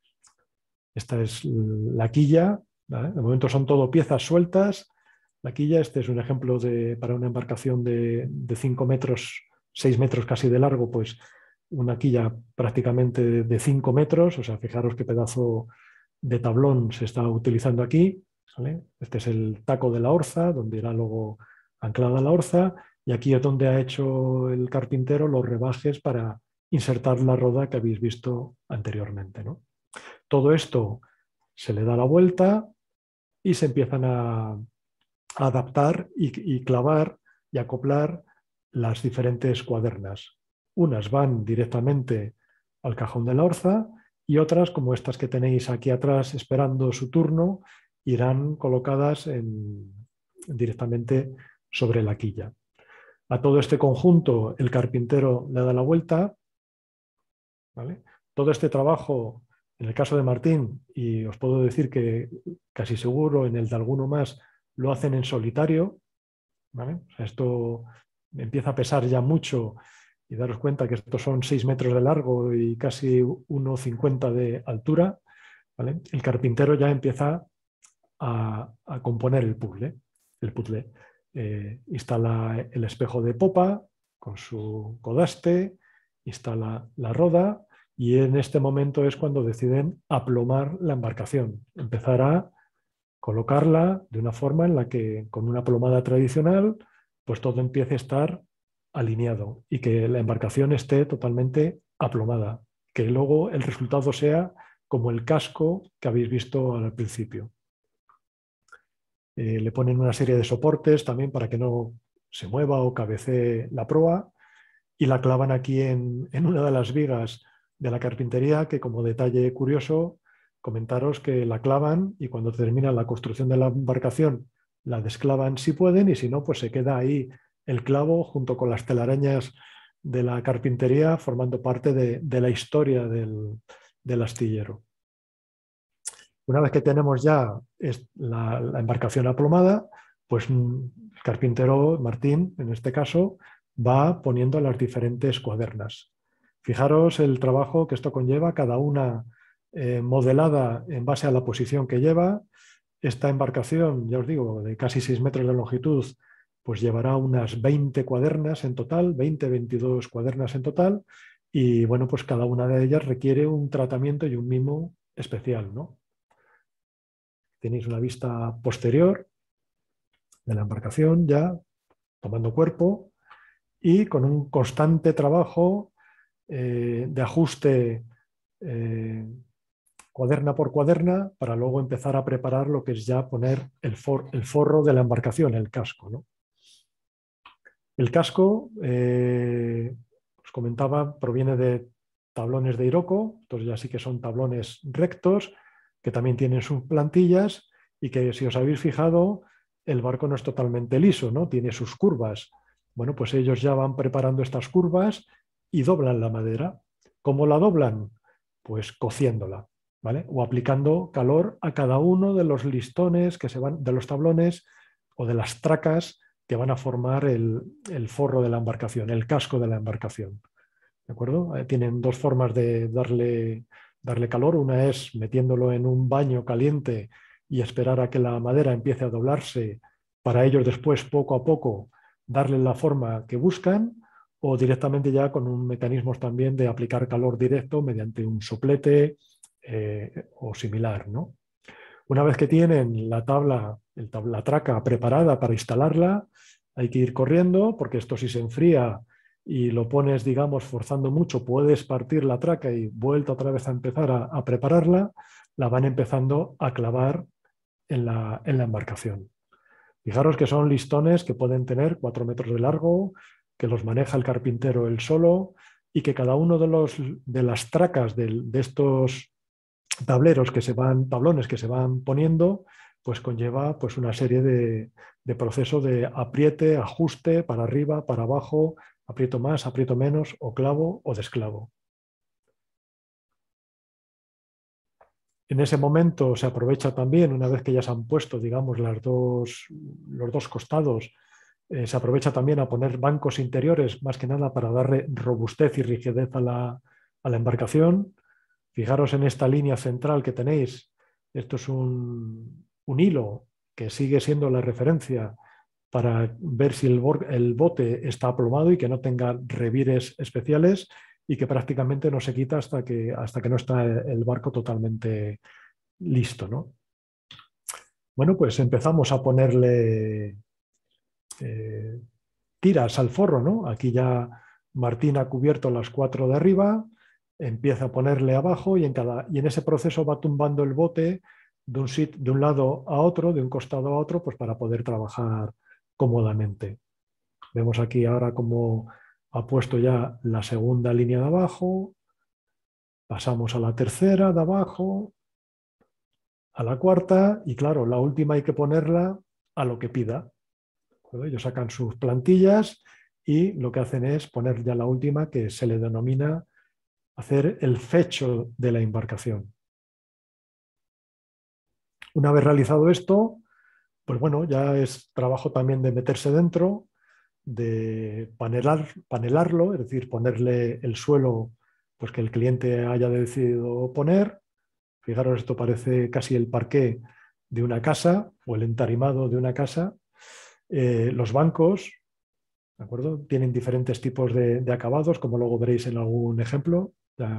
Esta es la quilla, ¿vale? De momento son todo piezas sueltas. La quilla, este es un ejemplo para una embarcación de 5 metros, 6 metros casi de largo, pues una quilla prácticamente de 5 metros, o sea, fijaros qué pedazo de tablón se está utilizando aquí, ¿vale? Este es el taco de la orza, donde irá luego anclada la orza, y aquí es donde ha hecho el carpintero los rebajes para insertar la roda que habéis visto anteriormente, ¿no? Todo esto se le da la vuelta y se empiezan a adaptar y clavar y acoplar las diferentes cuadernas. Unas van directamente al cajón de la orza y otras, como estas que tenéis aquí atrás esperando su turno, irán colocadas directamente sobre la quilla. A todo este conjunto el carpintero le da la vuelta, ¿vale? Todo este trabajo, en el caso de Martín, y os puedo decir que casi seguro en el de alguno más, lo hacen en solitario, ¿vale? O sea, esto empieza a pesar ya mucho y daros cuenta que estos son 6 metros de largo y casi 1,50 de altura, ¿vale? El carpintero ya empieza a componer el puzzle. Instala el espejo de popa con su codaste, instala la roda y en este momento es cuando deciden aplomar la embarcación, empezar a colocarla de una forma en la que con una plomada tradicional pues todo empiece a estar alineado y que la embarcación esté totalmente aplomada, que luego el resultado sea como el casco que habéis visto al principio. Le ponen una serie de soportes también para que no se mueva o cabecee la proa y la clavan aquí en una de las vigas de la carpintería, que como detalle curioso comentaros que la clavan y cuando termina la construcción de la embarcación la desclavan si pueden y si no pues se queda ahí el clavo junto con las telarañas de la carpintería formando parte de la historia del astillero. Una vez que tenemos ya la embarcación aplomada, pues el carpintero Martín, en este caso, va poniendo las diferentes cuadernas. Fijaros el trabajo que esto conlleva, cada una modelada en base a la posición que lleva. Esta embarcación, ya os digo, de casi 6 metros de longitud, pues llevará unas 20 cuadernas en total, 22 cuadernas en total, y bueno, pues cada una de ellas requiere un tratamiento y un mimo especial, ¿no? Tenéis una vista posterior de la embarcación ya tomando cuerpo y con un constante trabajo de ajuste cuaderna por cuaderna para luego empezar a preparar lo que es ya poner el forro de la embarcación, el casco, ¿no? El casco, os comentaba, proviene de tablones de Iroko, entonces ya sí que son tablones rectos, que también tienen sus plantillas y que, si os habéis fijado, el barco no es totalmente liso, ¿no? Tiene sus curvas. Bueno, pues ellos ya van preparando estas curvas y doblan la madera. ¿Cómo la doblan? Pues cociéndola, ¿vale? O aplicando calor a cada uno de los listones que se van, de los tablones o de las tracas que van a formar el forro de la embarcación, el casco de la embarcación. ¿De acuerdo? Tienen dos formas de darle calor. Una es metiéndolo en un baño caliente y esperar a que la madera empiece a doblarse para ellos después, poco a poco, darle la forma que buscan, o directamente ya con un mecanismo también de aplicar calor directo mediante un soplete o similar, ¿no? Una vez que tienen la traca preparada para instalarla, hay que ir corriendo, porque esto, si se enfría y lo pones, digamos, forzando mucho, puedes partir la traca y vuelta otra vez a empezar a prepararla, la van empezando a clavar en la embarcación. Fijaros que son listones que pueden tener 4 metros de largo, que los maneja el carpintero él solo, y que cada uno de las tracas de estos tableros tablones que se van poniendo, pues conlleva pues una serie de procesos de apriete, ajuste, para arriba, para abajo, aprieto más, aprieto menos, o clavo o desclavo. En ese momento se aprovecha también, una vez que ya se han puesto, digamos, los dos costados, se aprovecha también a poner bancos interiores, más que nada para darle robustez y rigidez a la embarcación. Fijaros en esta línea central que tenéis. Esto es un hilo que sigue siendo la referencia para ver si el bote está aplomado y que no tenga revires especiales, y que prácticamente no se quita hasta que no está el barco totalmente listo, ¿no? Bueno, pues empezamos a ponerle tiras al forro, ¿no? Aquí ya Martín ha cubierto las 4 de arriba, empieza a ponerle abajo y en ese proceso va tumbando el bote de un lado a otro, de un costado a otro, pues para poder trabajar cómodamente. Vemos aquí ahora cómo ha puesto ya la segunda línea de abajo, pasamos a la tercera de abajo, a la cuarta, y claro, la última hay que ponerla a lo que pida. Ellos sacan sus plantillas y lo que hacen es poner ya la última, que se le denomina hacer el fecho de la embarcación. Una vez realizado esto, pues bueno, ya es trabajo también de meterse dentro, de panelarlo, es decir, ponerle el suelo pues que el cliente haya decidido poner. Fijaros, esto parece casi el parqué de una casa o el entarimado de una casa. Los bancos, ¿de acuerdo? Tienen diferentes tipos de acabados, como luego veréis en algún ejemplo.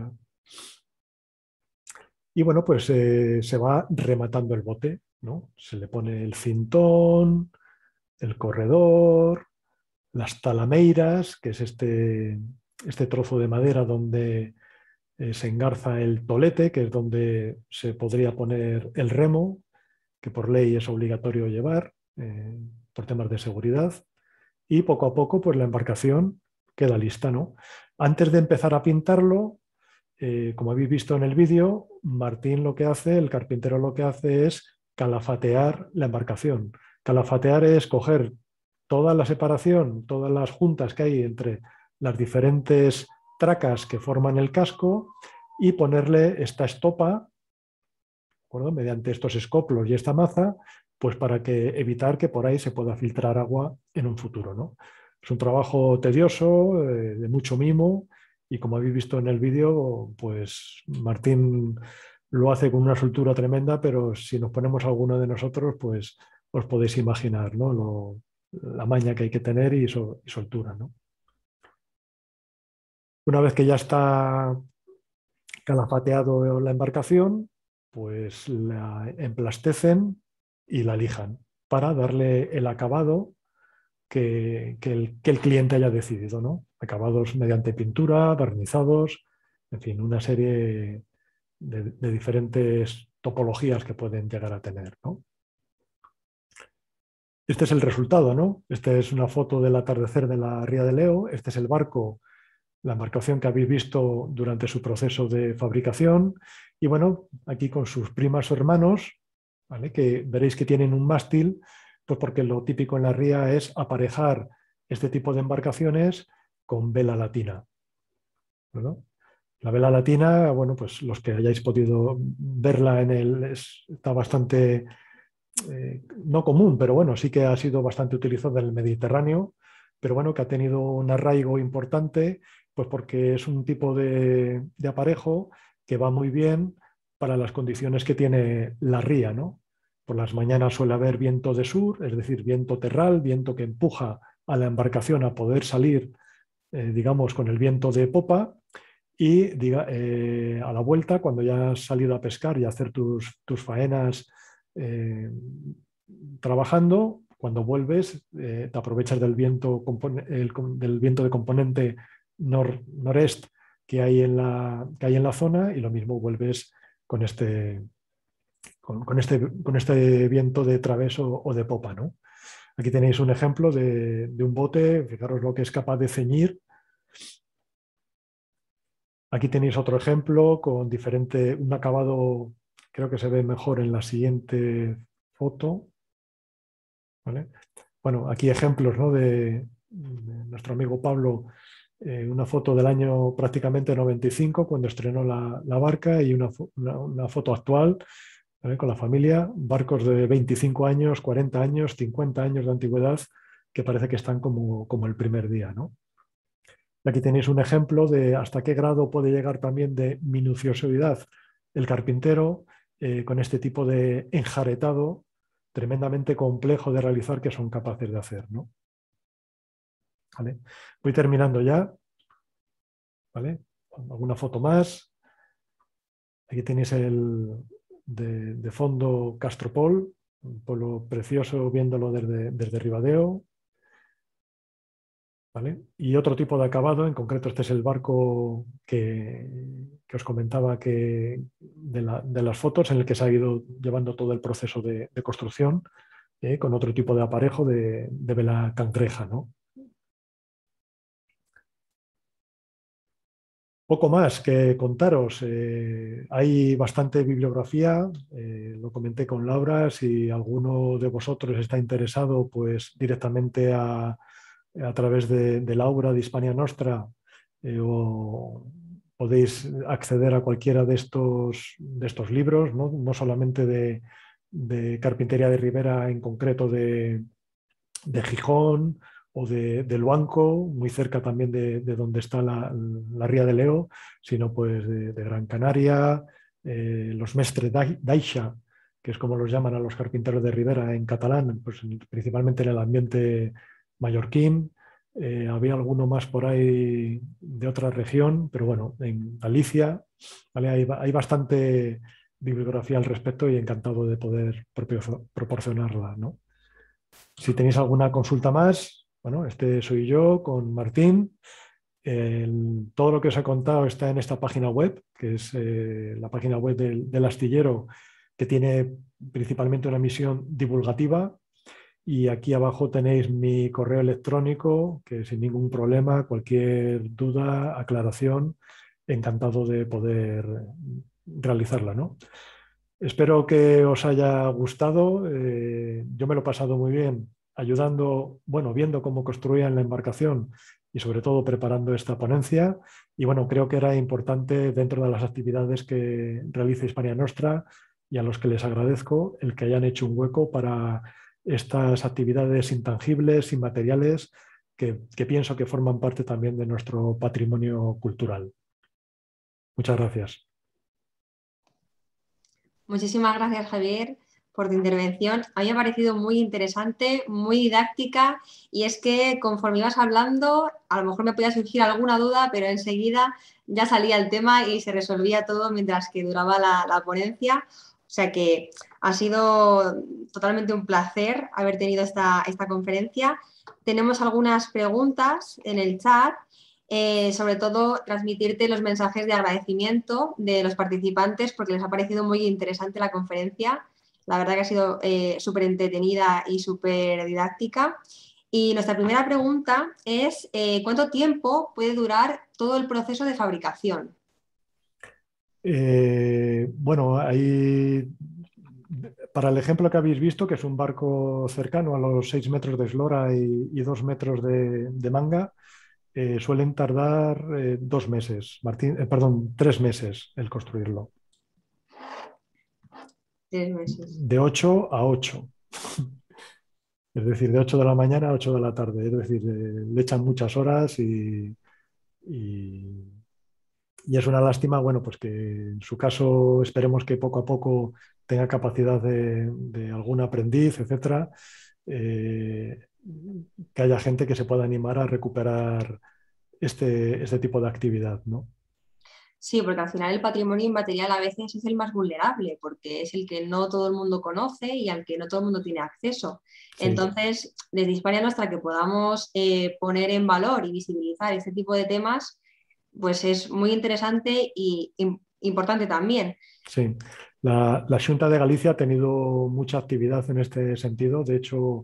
Y bueno, pues se va rematando el bote, ¿no? Se le pone el cintón, el corredor, las talameiras, que es este trozo de madera donde se engarza el tolete, que es donde se podría poner el remo, que por ley es obligatorio llevar por temas de seguridad. Y poco a poco pues la embarcación queda lista, ¿no? Antes de empezar a pintarlo, como habéis visto en el vídeo, Martín el carpintero lo que hace es calafatear la embarcación. Calafatear es coger toda la separación, todas las juntas que hay entre las diferentes tracas que forman el casco y ponerle esta estopa acuerdo? Mediante estos escoplos y esta maza, pues para evitar que por ahí se pueda filtrar agua en un futuro, ¿no? Es un trabajo tedioso, de mucho mimo, y como habéis visto en el vídeo, pues Martín lo hace con una soltura tremenda, pero si nos ponemos alguno de nosotros, pues os podéis imaginar, ¿no? La maña que hay que tener y soltura, ¿no? Una vez que ya está calafateado la embarcación, pues la emplastecen y la lijan para darle el acabado que el cliente haya decidido, ¿no? Acabados mediante pintura, barnizados, en fin, una serie de diferentes topologías que pueden llegar a tener, ¿no? Este es el resultado, ¿no? Esta es una foto del atardecer de la ría de Leo. Este es el barco, la embarcación que habéis visto durante su proceso de fabricación. Y bueno, aquí con sus primas o hermanos, ¿vale? Que veréis que tienen un mástil, pues porque lo típico en la ría es aparejar este tipo de embarcaciones con vela latina, ¿no? La vela latina, bueno, pues los que hayáis podido verla está bastante, no común, pero bueno, sí que ha sido bastante utilizada en el Mediterráneo, pero bueno, que ha tenido un arraigo importante, pues porque es un tipo de aparejo que va muy bien para las condiciones que tiene la ría, ¿no? Por las mañanas suele haber viento de sur, es decir, viento terral, viento que empuja a la embarcación a poder salir, digamos, con el viento de popa. Y a la vuelta, cuando ya has salido a pescar y a hacer tus faenas trabajando, cuando vuelves te aprovechas del viento, del viento de componente noreste que hay en la zona, y lo mismo vuelves con este viento de través o de popa, ¿no? Aquí tenéis un ejemplo de un bote, fijaros lo que es capaz de ceñir. Aquí tenéis otro ejemplo con un acabado, creo que se ve mejor en la siguiente foto, ¿vale? Bueno, aquí ejemplos, ¿no? de nuestro amigo Pablo, una foto del año prácticamente 95, cuando estrenó la barca, y una foto actual, ¿vale? Con la familia, barcos de 25 años, 40 años, 50 años de antigüedad, que parece que están como el primer día, ¿no? Aquí tenéis un ejemplo de hasta qué grado puede llegar también de minuciosidad el carpintero con este tipo de enjaretado tremendamente complejo de realizar que son capaces de hacer, ¿no? ¿Vale? Voy terminando ya, ¿vale? Alguna foto más. Aquí tenéis de fondo Castropol, un pueblo precioso viéndolo desde Ribadeo. ¿Vale? Y otro tipo de acabado, en concreto este es el barco que os comentaba de las fotos, en el que se ha ido llevando todo el proceso de construcción, con otro tipo de aparejo de vela cangreja, ¿no? Poco más que contaros. Hay bastante bibliografía, lo comenté con Laura. Si alguno de vosotros está interesado, pues directamente a través de Laura de Hispania Nostra, o podéis acceder a cualquiera de estos libros, no solamente de carpintería de Ribera, en concreto de Gijón o de Luanco, muy cerca también de donde está la ría de Leo, sino pues de Gran Canaria, los mestres d'Aixa, que es como los llaman a los carpinteros de Ribera en catalán, pues principalmente en el ambiente mallorquín. Había alguno más por ahí de otra región, pero bueno, en Galicia, ¿vale? Hay bastante bibliografía al respecto, y encantado de poder proporcionarla, ¿no? Si tenéis alguna consulta más, bueno, este soy yo con Martín. Todo lo que os he contado está en esta página web, que es la página web del astillero, que tiene principalmente una misión divulgativa. Y aquí abajo tenéis mi correo electrónico, que sin ningún problema, cualquier duda, aclaración, encantado de poder realizarla, ¿no? Espero que os haya gustado. Yo me lo he pasado muy bien ayudando, bueno, viendo cómo construían la embarcación y sobre todo preparando esta ponencia. Y bueno, creo que era importante, dentro de las actividades que realiza Hispania Nostra, y a los que les agradezco el que hayan hecho un hueco para estas actividades intangibles, inmateriales, que pienso que forman parte también de nuestro patrimonio cultural. Muchas gracias. Muchísimas gracias, Javier, por tu intervención. A mí me ha parecido muy interesante, muy didáctica, y es que conforme ibas hablando, a lo mejor me podía surgir alguna duda, pero enseguida ya salía el tema y se resolvía todo mientras que duraba la ponencia. O sea que ha sido totalmente un placer haber tenido esta conferencia. Tenemos algunas preguntas en el chat. Sobre todo transmitirte los mensajes de agradecimiento de los participantes porque les ha parecido muy interesante la conferencia. La verdad que ha sido súper entretenida y súper didáctica. Y nuestra primera pregunta es ¿cuánto tiempo puede durar todo el proceso de fabricación? Bueno, para el ejemplo que habéis visto, que es un barco cercano a los 6 metros de eslora y 2 metros de manga, suelen tardar 2 meses, 3 meses el construirlo. 3 meses. De 8 a 8. Es decir, de 8 de la mañana a 8 de la tarde. Es decir, le echan muchas horas y es una lástima, bueno, pues que en su caso esperemos que poco a poco tenga capacidad de algún aprendiz, etcétera, que haya gente que se pueda animar a recuperar este tipo de actividad, ¿no? Sí, porque al final el patrimonio inmaterial a veces es el más vulnerable, porque es el que no todo el mundo conoce y al que no todo el mundo tiene acceso. Sí. Entonces, desde Hispania Nostra, que podamos poner en valor y visibilizar este tipo de temas, pues es muy interesante y importante también. Sí, la Xunta de Galicia ha tenido mucha actividad en este sentido. De hecho,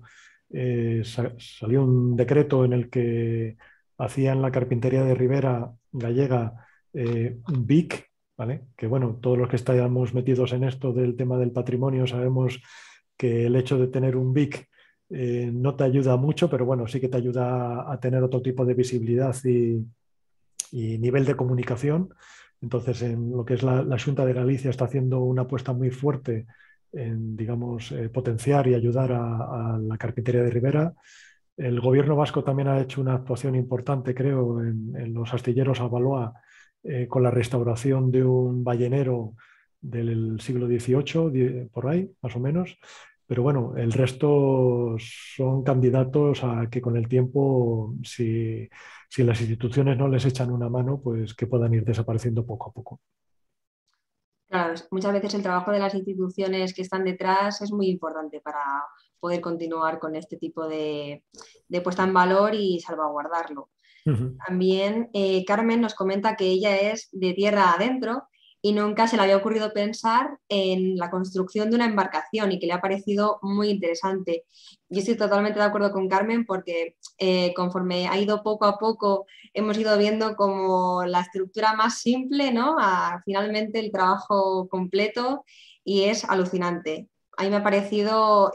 salió un decreto en el que hacían la carpintería de Ribera gallega un BIC, ¿vale? Que bueno, todos los que estamos metidos en esto del tema del patrimonio sabemos que el hecho de tener un BIC no te ayuda mucho, pero bueno, sí que te ayuda a tener otro tipo de visibilidad y nivel de comunicación. Entonces, en lo que es la Xunta de Galicia está haciendo una apuesta muy fuerte en, digamos, potenciar y ayudar a la carpintería de Ribera. El gobierno vasco también ha hecho una actuación importante, creo, en los astilleros Avaloa, con la restauración de un ballenero del siglo XVIII, por ahí, más o menos. Pero bueno, el resto son candidatos a que con el tiempo, si las instituciones no les echan una mano, pues que puedan ir desapareciendo poco a poco. Claro, muchas veces el trabajo de las instituciones que están detrás es muy importante para poder continuar con este tipo de puesta en valor y salvaguardarlo. También Carmen nos comenta que ella es de tierra adentro y nunca se le había ocurrido pensar en la construcción de una embarcación y que le ha parecido muy interesante. Yo estoy totalmente de acuerdo con Carmen porque conforme ha ido poco a poco hemos ido viendo como la estructura más simple, ¿no? A finalmente el trabajo completo y es alucinante. A mí me ha parecido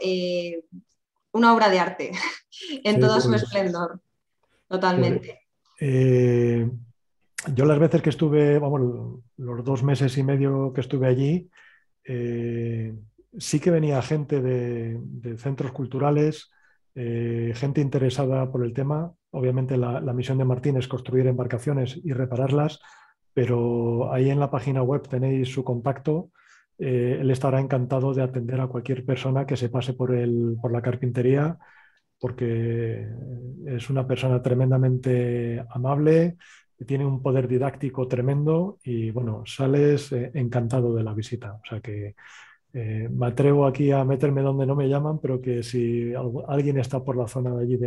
una obra de arte en todo su esplendor, totalmente. Yo las veces que estuve, vamos, los 2 meses y medio que estuve allí, sí que venía gente de centros culturales, gente interesada por el tema. Obviamente la misión de Martín es construir embarcaciones y repararlas, pero ahí en la página web tenéis su contacto. Él estará encantado de atender a cualquier persona que se pase por la carpintería, porque es una persona tremendamente amable, tiene un poder didáctico tremendo y bueno, sales encantado de la visita. O sea que me atrevo aquí a meterme donde no me llaman, pero que si alguien está por la zona de allí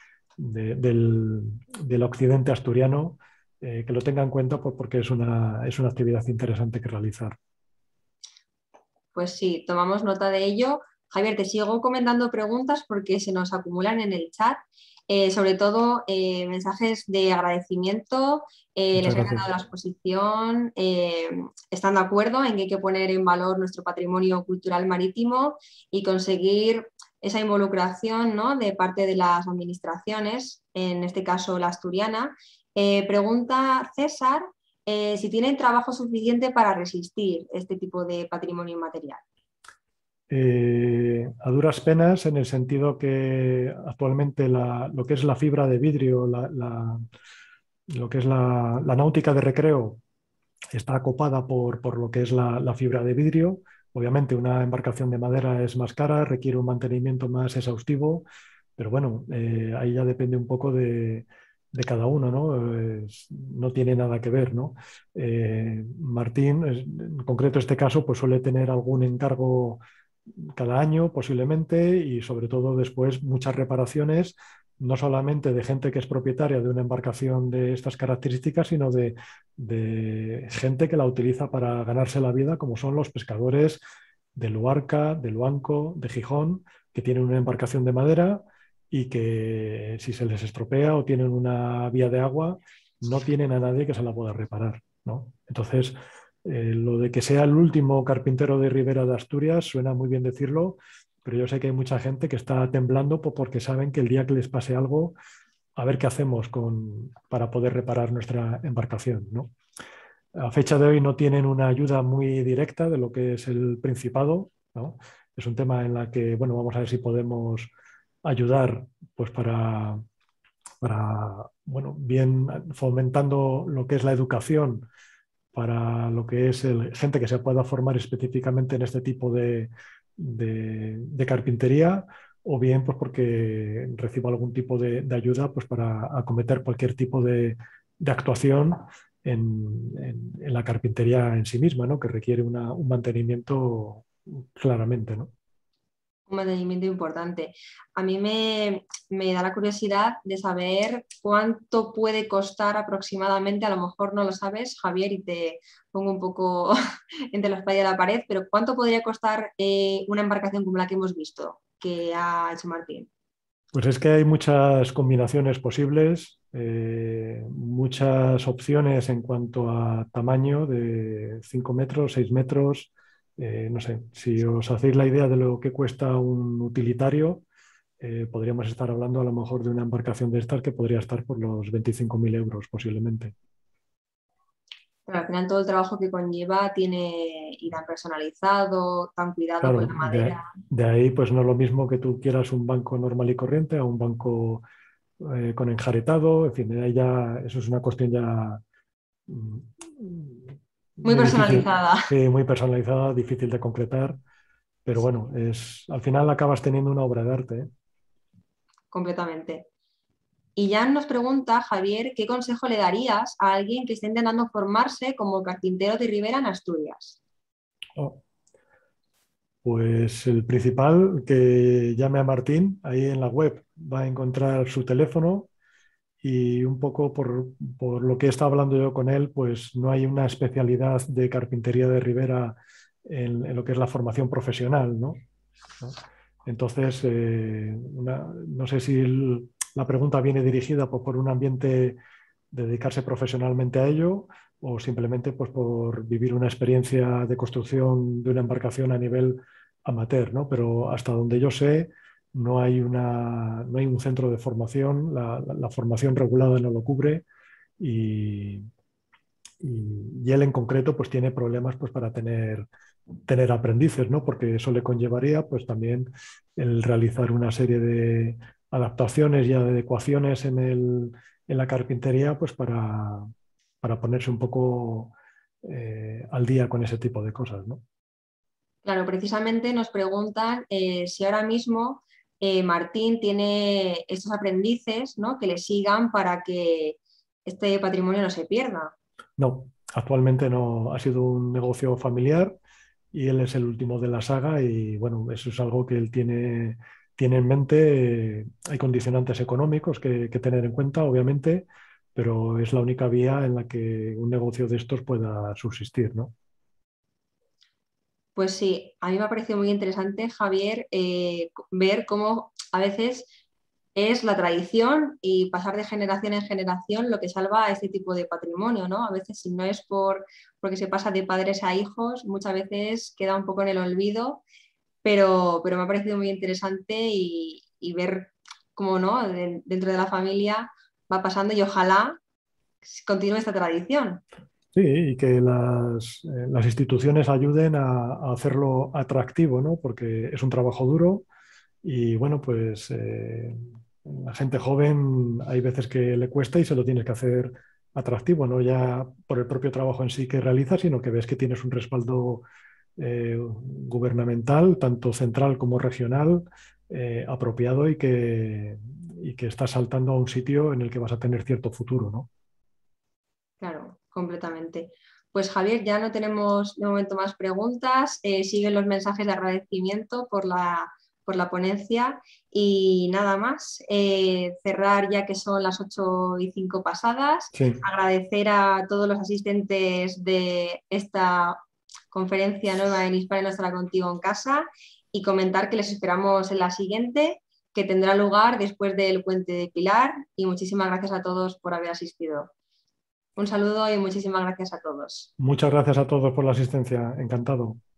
del occidente asturiano, que lo tenga en cuenta porque es una actividad interesante que realizar. Pues sí, tomamos nota de ello. Javier, te sigo comentando preguntas porque se nos acumulan en el chat, sobre todo mensajes de agradecimiento, les ha encantado la exposición, están de acuerdo en que hay que poner en valor nuestro patrimonio cultural marítimo y conseguir esa involucración, ¿no?, de parte de las administraciones, en este caso la asturiana. Pregunta César si tienen trabajo suficiente para resistir este tipo de patrimonio inmaterial. a duras penas, en el sentido que actualmente lo que es la fibra de vidrio, lo que es la náutica de recreo, está acopada por lo que es la fibra de vidrio. Obviamente una embarcación de madera es más cara, requiere un mantenimiento más exhaustivo, pero bueno, ahí ya depende un poco de cada uno, ¿no? No tiene nada que ver, ¿no? Martín, en concreto este caso, pues suele tener algún encargo cada año posiblemente, y sobre todo después muchas reparaciones, no solamente de gente que es propietaria de una embarcación de estas características, sino de gente que la utiliza para ganarse la vida, como son los pescadores de Luarca, de Luanco, de Gijón, que tienen una embarcación de madera y que si se les estropea o tienen una vía de agua, no tienen a nadie que se la pueda reparar, ¿no? Entonces, lo de que sea el último carpintero de Ribera de Asturias suena muy bien decirlo, pero yo sé que hay mucha gente que está temblando porque saben que el día que les pase algo, a ver qué hacemos para poder reparar nuestra embarcación, ¿no? A fecha de hoy no tienen una ayuda muy directa de lo que es el Principado, ¿no? Es un tema en la que, bueno, vamos a ver si podemos ayudar, pues bueno, bien fomentando lo que es la educación para lo que es gente que se pueda formar específicamente en este tipo de carpintería, o bien pues porque reciba algún tipo de ayuda pues para acometer cualquier tipo de actuación en la carpintería en sí misma, ¿no? Que requiere un mantenimiento claramente, ¿no? Un mantenimiento importante. A mí me da la curiosidad de saber cuánto puede costar aproximadamente, a lo mejor no lo sabes, Javier, y te pongo un poco entre la espalda y la pared, pero ¿cuánto podría costar una embarcación como la que hemos visto que ha hecho Martín? Pues es que hay muchas combinaciones posibles, muchas opciones en cuanto a tamaño, de 5 metros, 6 metros. No sé, si os hacéis la idea de lo que cuesta un utilitario, podríamos estar hablando a lo mejor de una embarcación de estas que podría estar por los 25.000 euros posiblemente. Pero al final todo el trabajo que conlleva tiene ir tan personalizado, tan cuidado con Claro, la madera. de ahí pues no es lo mismo que tú quieras un banco normal y corriente a un banco con enjaretado. En fin, de ahí ya, eso es una cuestión ya mm, Muy muy difícil, personalizada, sí, muy personalizada, difícil de concretar, pero bueno, al final acabas teniendo una obra de arte, ¿eh? completamente. Y Jan nos pregunta, Javier, ¿qué consejo le darías a alguien que esté intentando formarse como carpintero de Ribera en Asturias? Oh, pues el principal, que llame a Martín, ahí en la web va a encontrar su teléfono, y un poco por lo que he estado hablando yo con él, pues no hay una especialidad de carpintería de Ribera en lo que es la formación profesional, ¿no? Entonces, no sé si la pregunta viene dirigida por un ambiente de dedicarse profesionalmente a ello, o simplemente pues, por vivir una experiencia de construcción de una embarcación a nivel amateur, ¿no? Pero hasta donde yo sé, no hay un centro de formación, la formación regulada no lo cubre, y, y él en concreto pues tiene problemas pues para tener aprendices, ¿no? Porque eso le conllevaría pues también el realizar una serie de adaptaciones y adecuaciones en la carpintería pues para ponerse un poco al día con ese tipo de cosas, ¿no? Claro, precisamente nos preguntan si ahora mismo Martín tiene estos aprendices, ¿no?, que le sigan para que este patrimonio no se pierda. No, actualmente no, ha sido un negocio familiar y él es el último de la saga, y bueno, eso es algo que él tiene en mente. Hay condicionantes económicos que tener en cuenta, obviamente, pero es la única vía en la que un negocio de estos pueda subsistir, ¿no? Pues sí, a mí me ha parecido muy interesante, Javier, ver cómo a veces es la tradición y pasar de generación en generación lo que salva a este tipo de patrimonio, ¿no? A veces, si no es porque se pasa de padres a hijos, muchas veces queda un poco en el olvido, pero me ha parecido muy interesante y ver cómo, ¿no?, dentro de la familia va pasando, y ojalá continúe esta tradición. Sí, y que las instituciones ayuden a hacerlo atractivo, ¿no? Porque es un trabajo duro y bueno, pues la gente joven hay veces que le cuesta y se lo tienes que hacer atractivo, no ya por el propio trabajo en sí que realizas, sino que ves que tienes un respaldo gubernamental, tanto central como regional, apropiado y que estás saltando a un sitio en el que vas a tener cierto futuro, ¿no? Claro, completamente. Pues Javier, ya no tenemos de momento más preguntas. Siguen los mensajes de agradecimiento por la ponencia y nada más. Cerrar ya que son las 8:05 pasadas. Sí. Agradecer a todos los asistentes de esta conferencia nueva en Hispania Nuestra Contigo en Casa y comentar que les esperamos en la siguiente, que tendrá lugar después del Puente de Pilar, y muchísimas gracias a todos por haber asistido. Un saludo y muchísimas gracias a todos. Muchas gracias a todos por la asistencia. Encantado.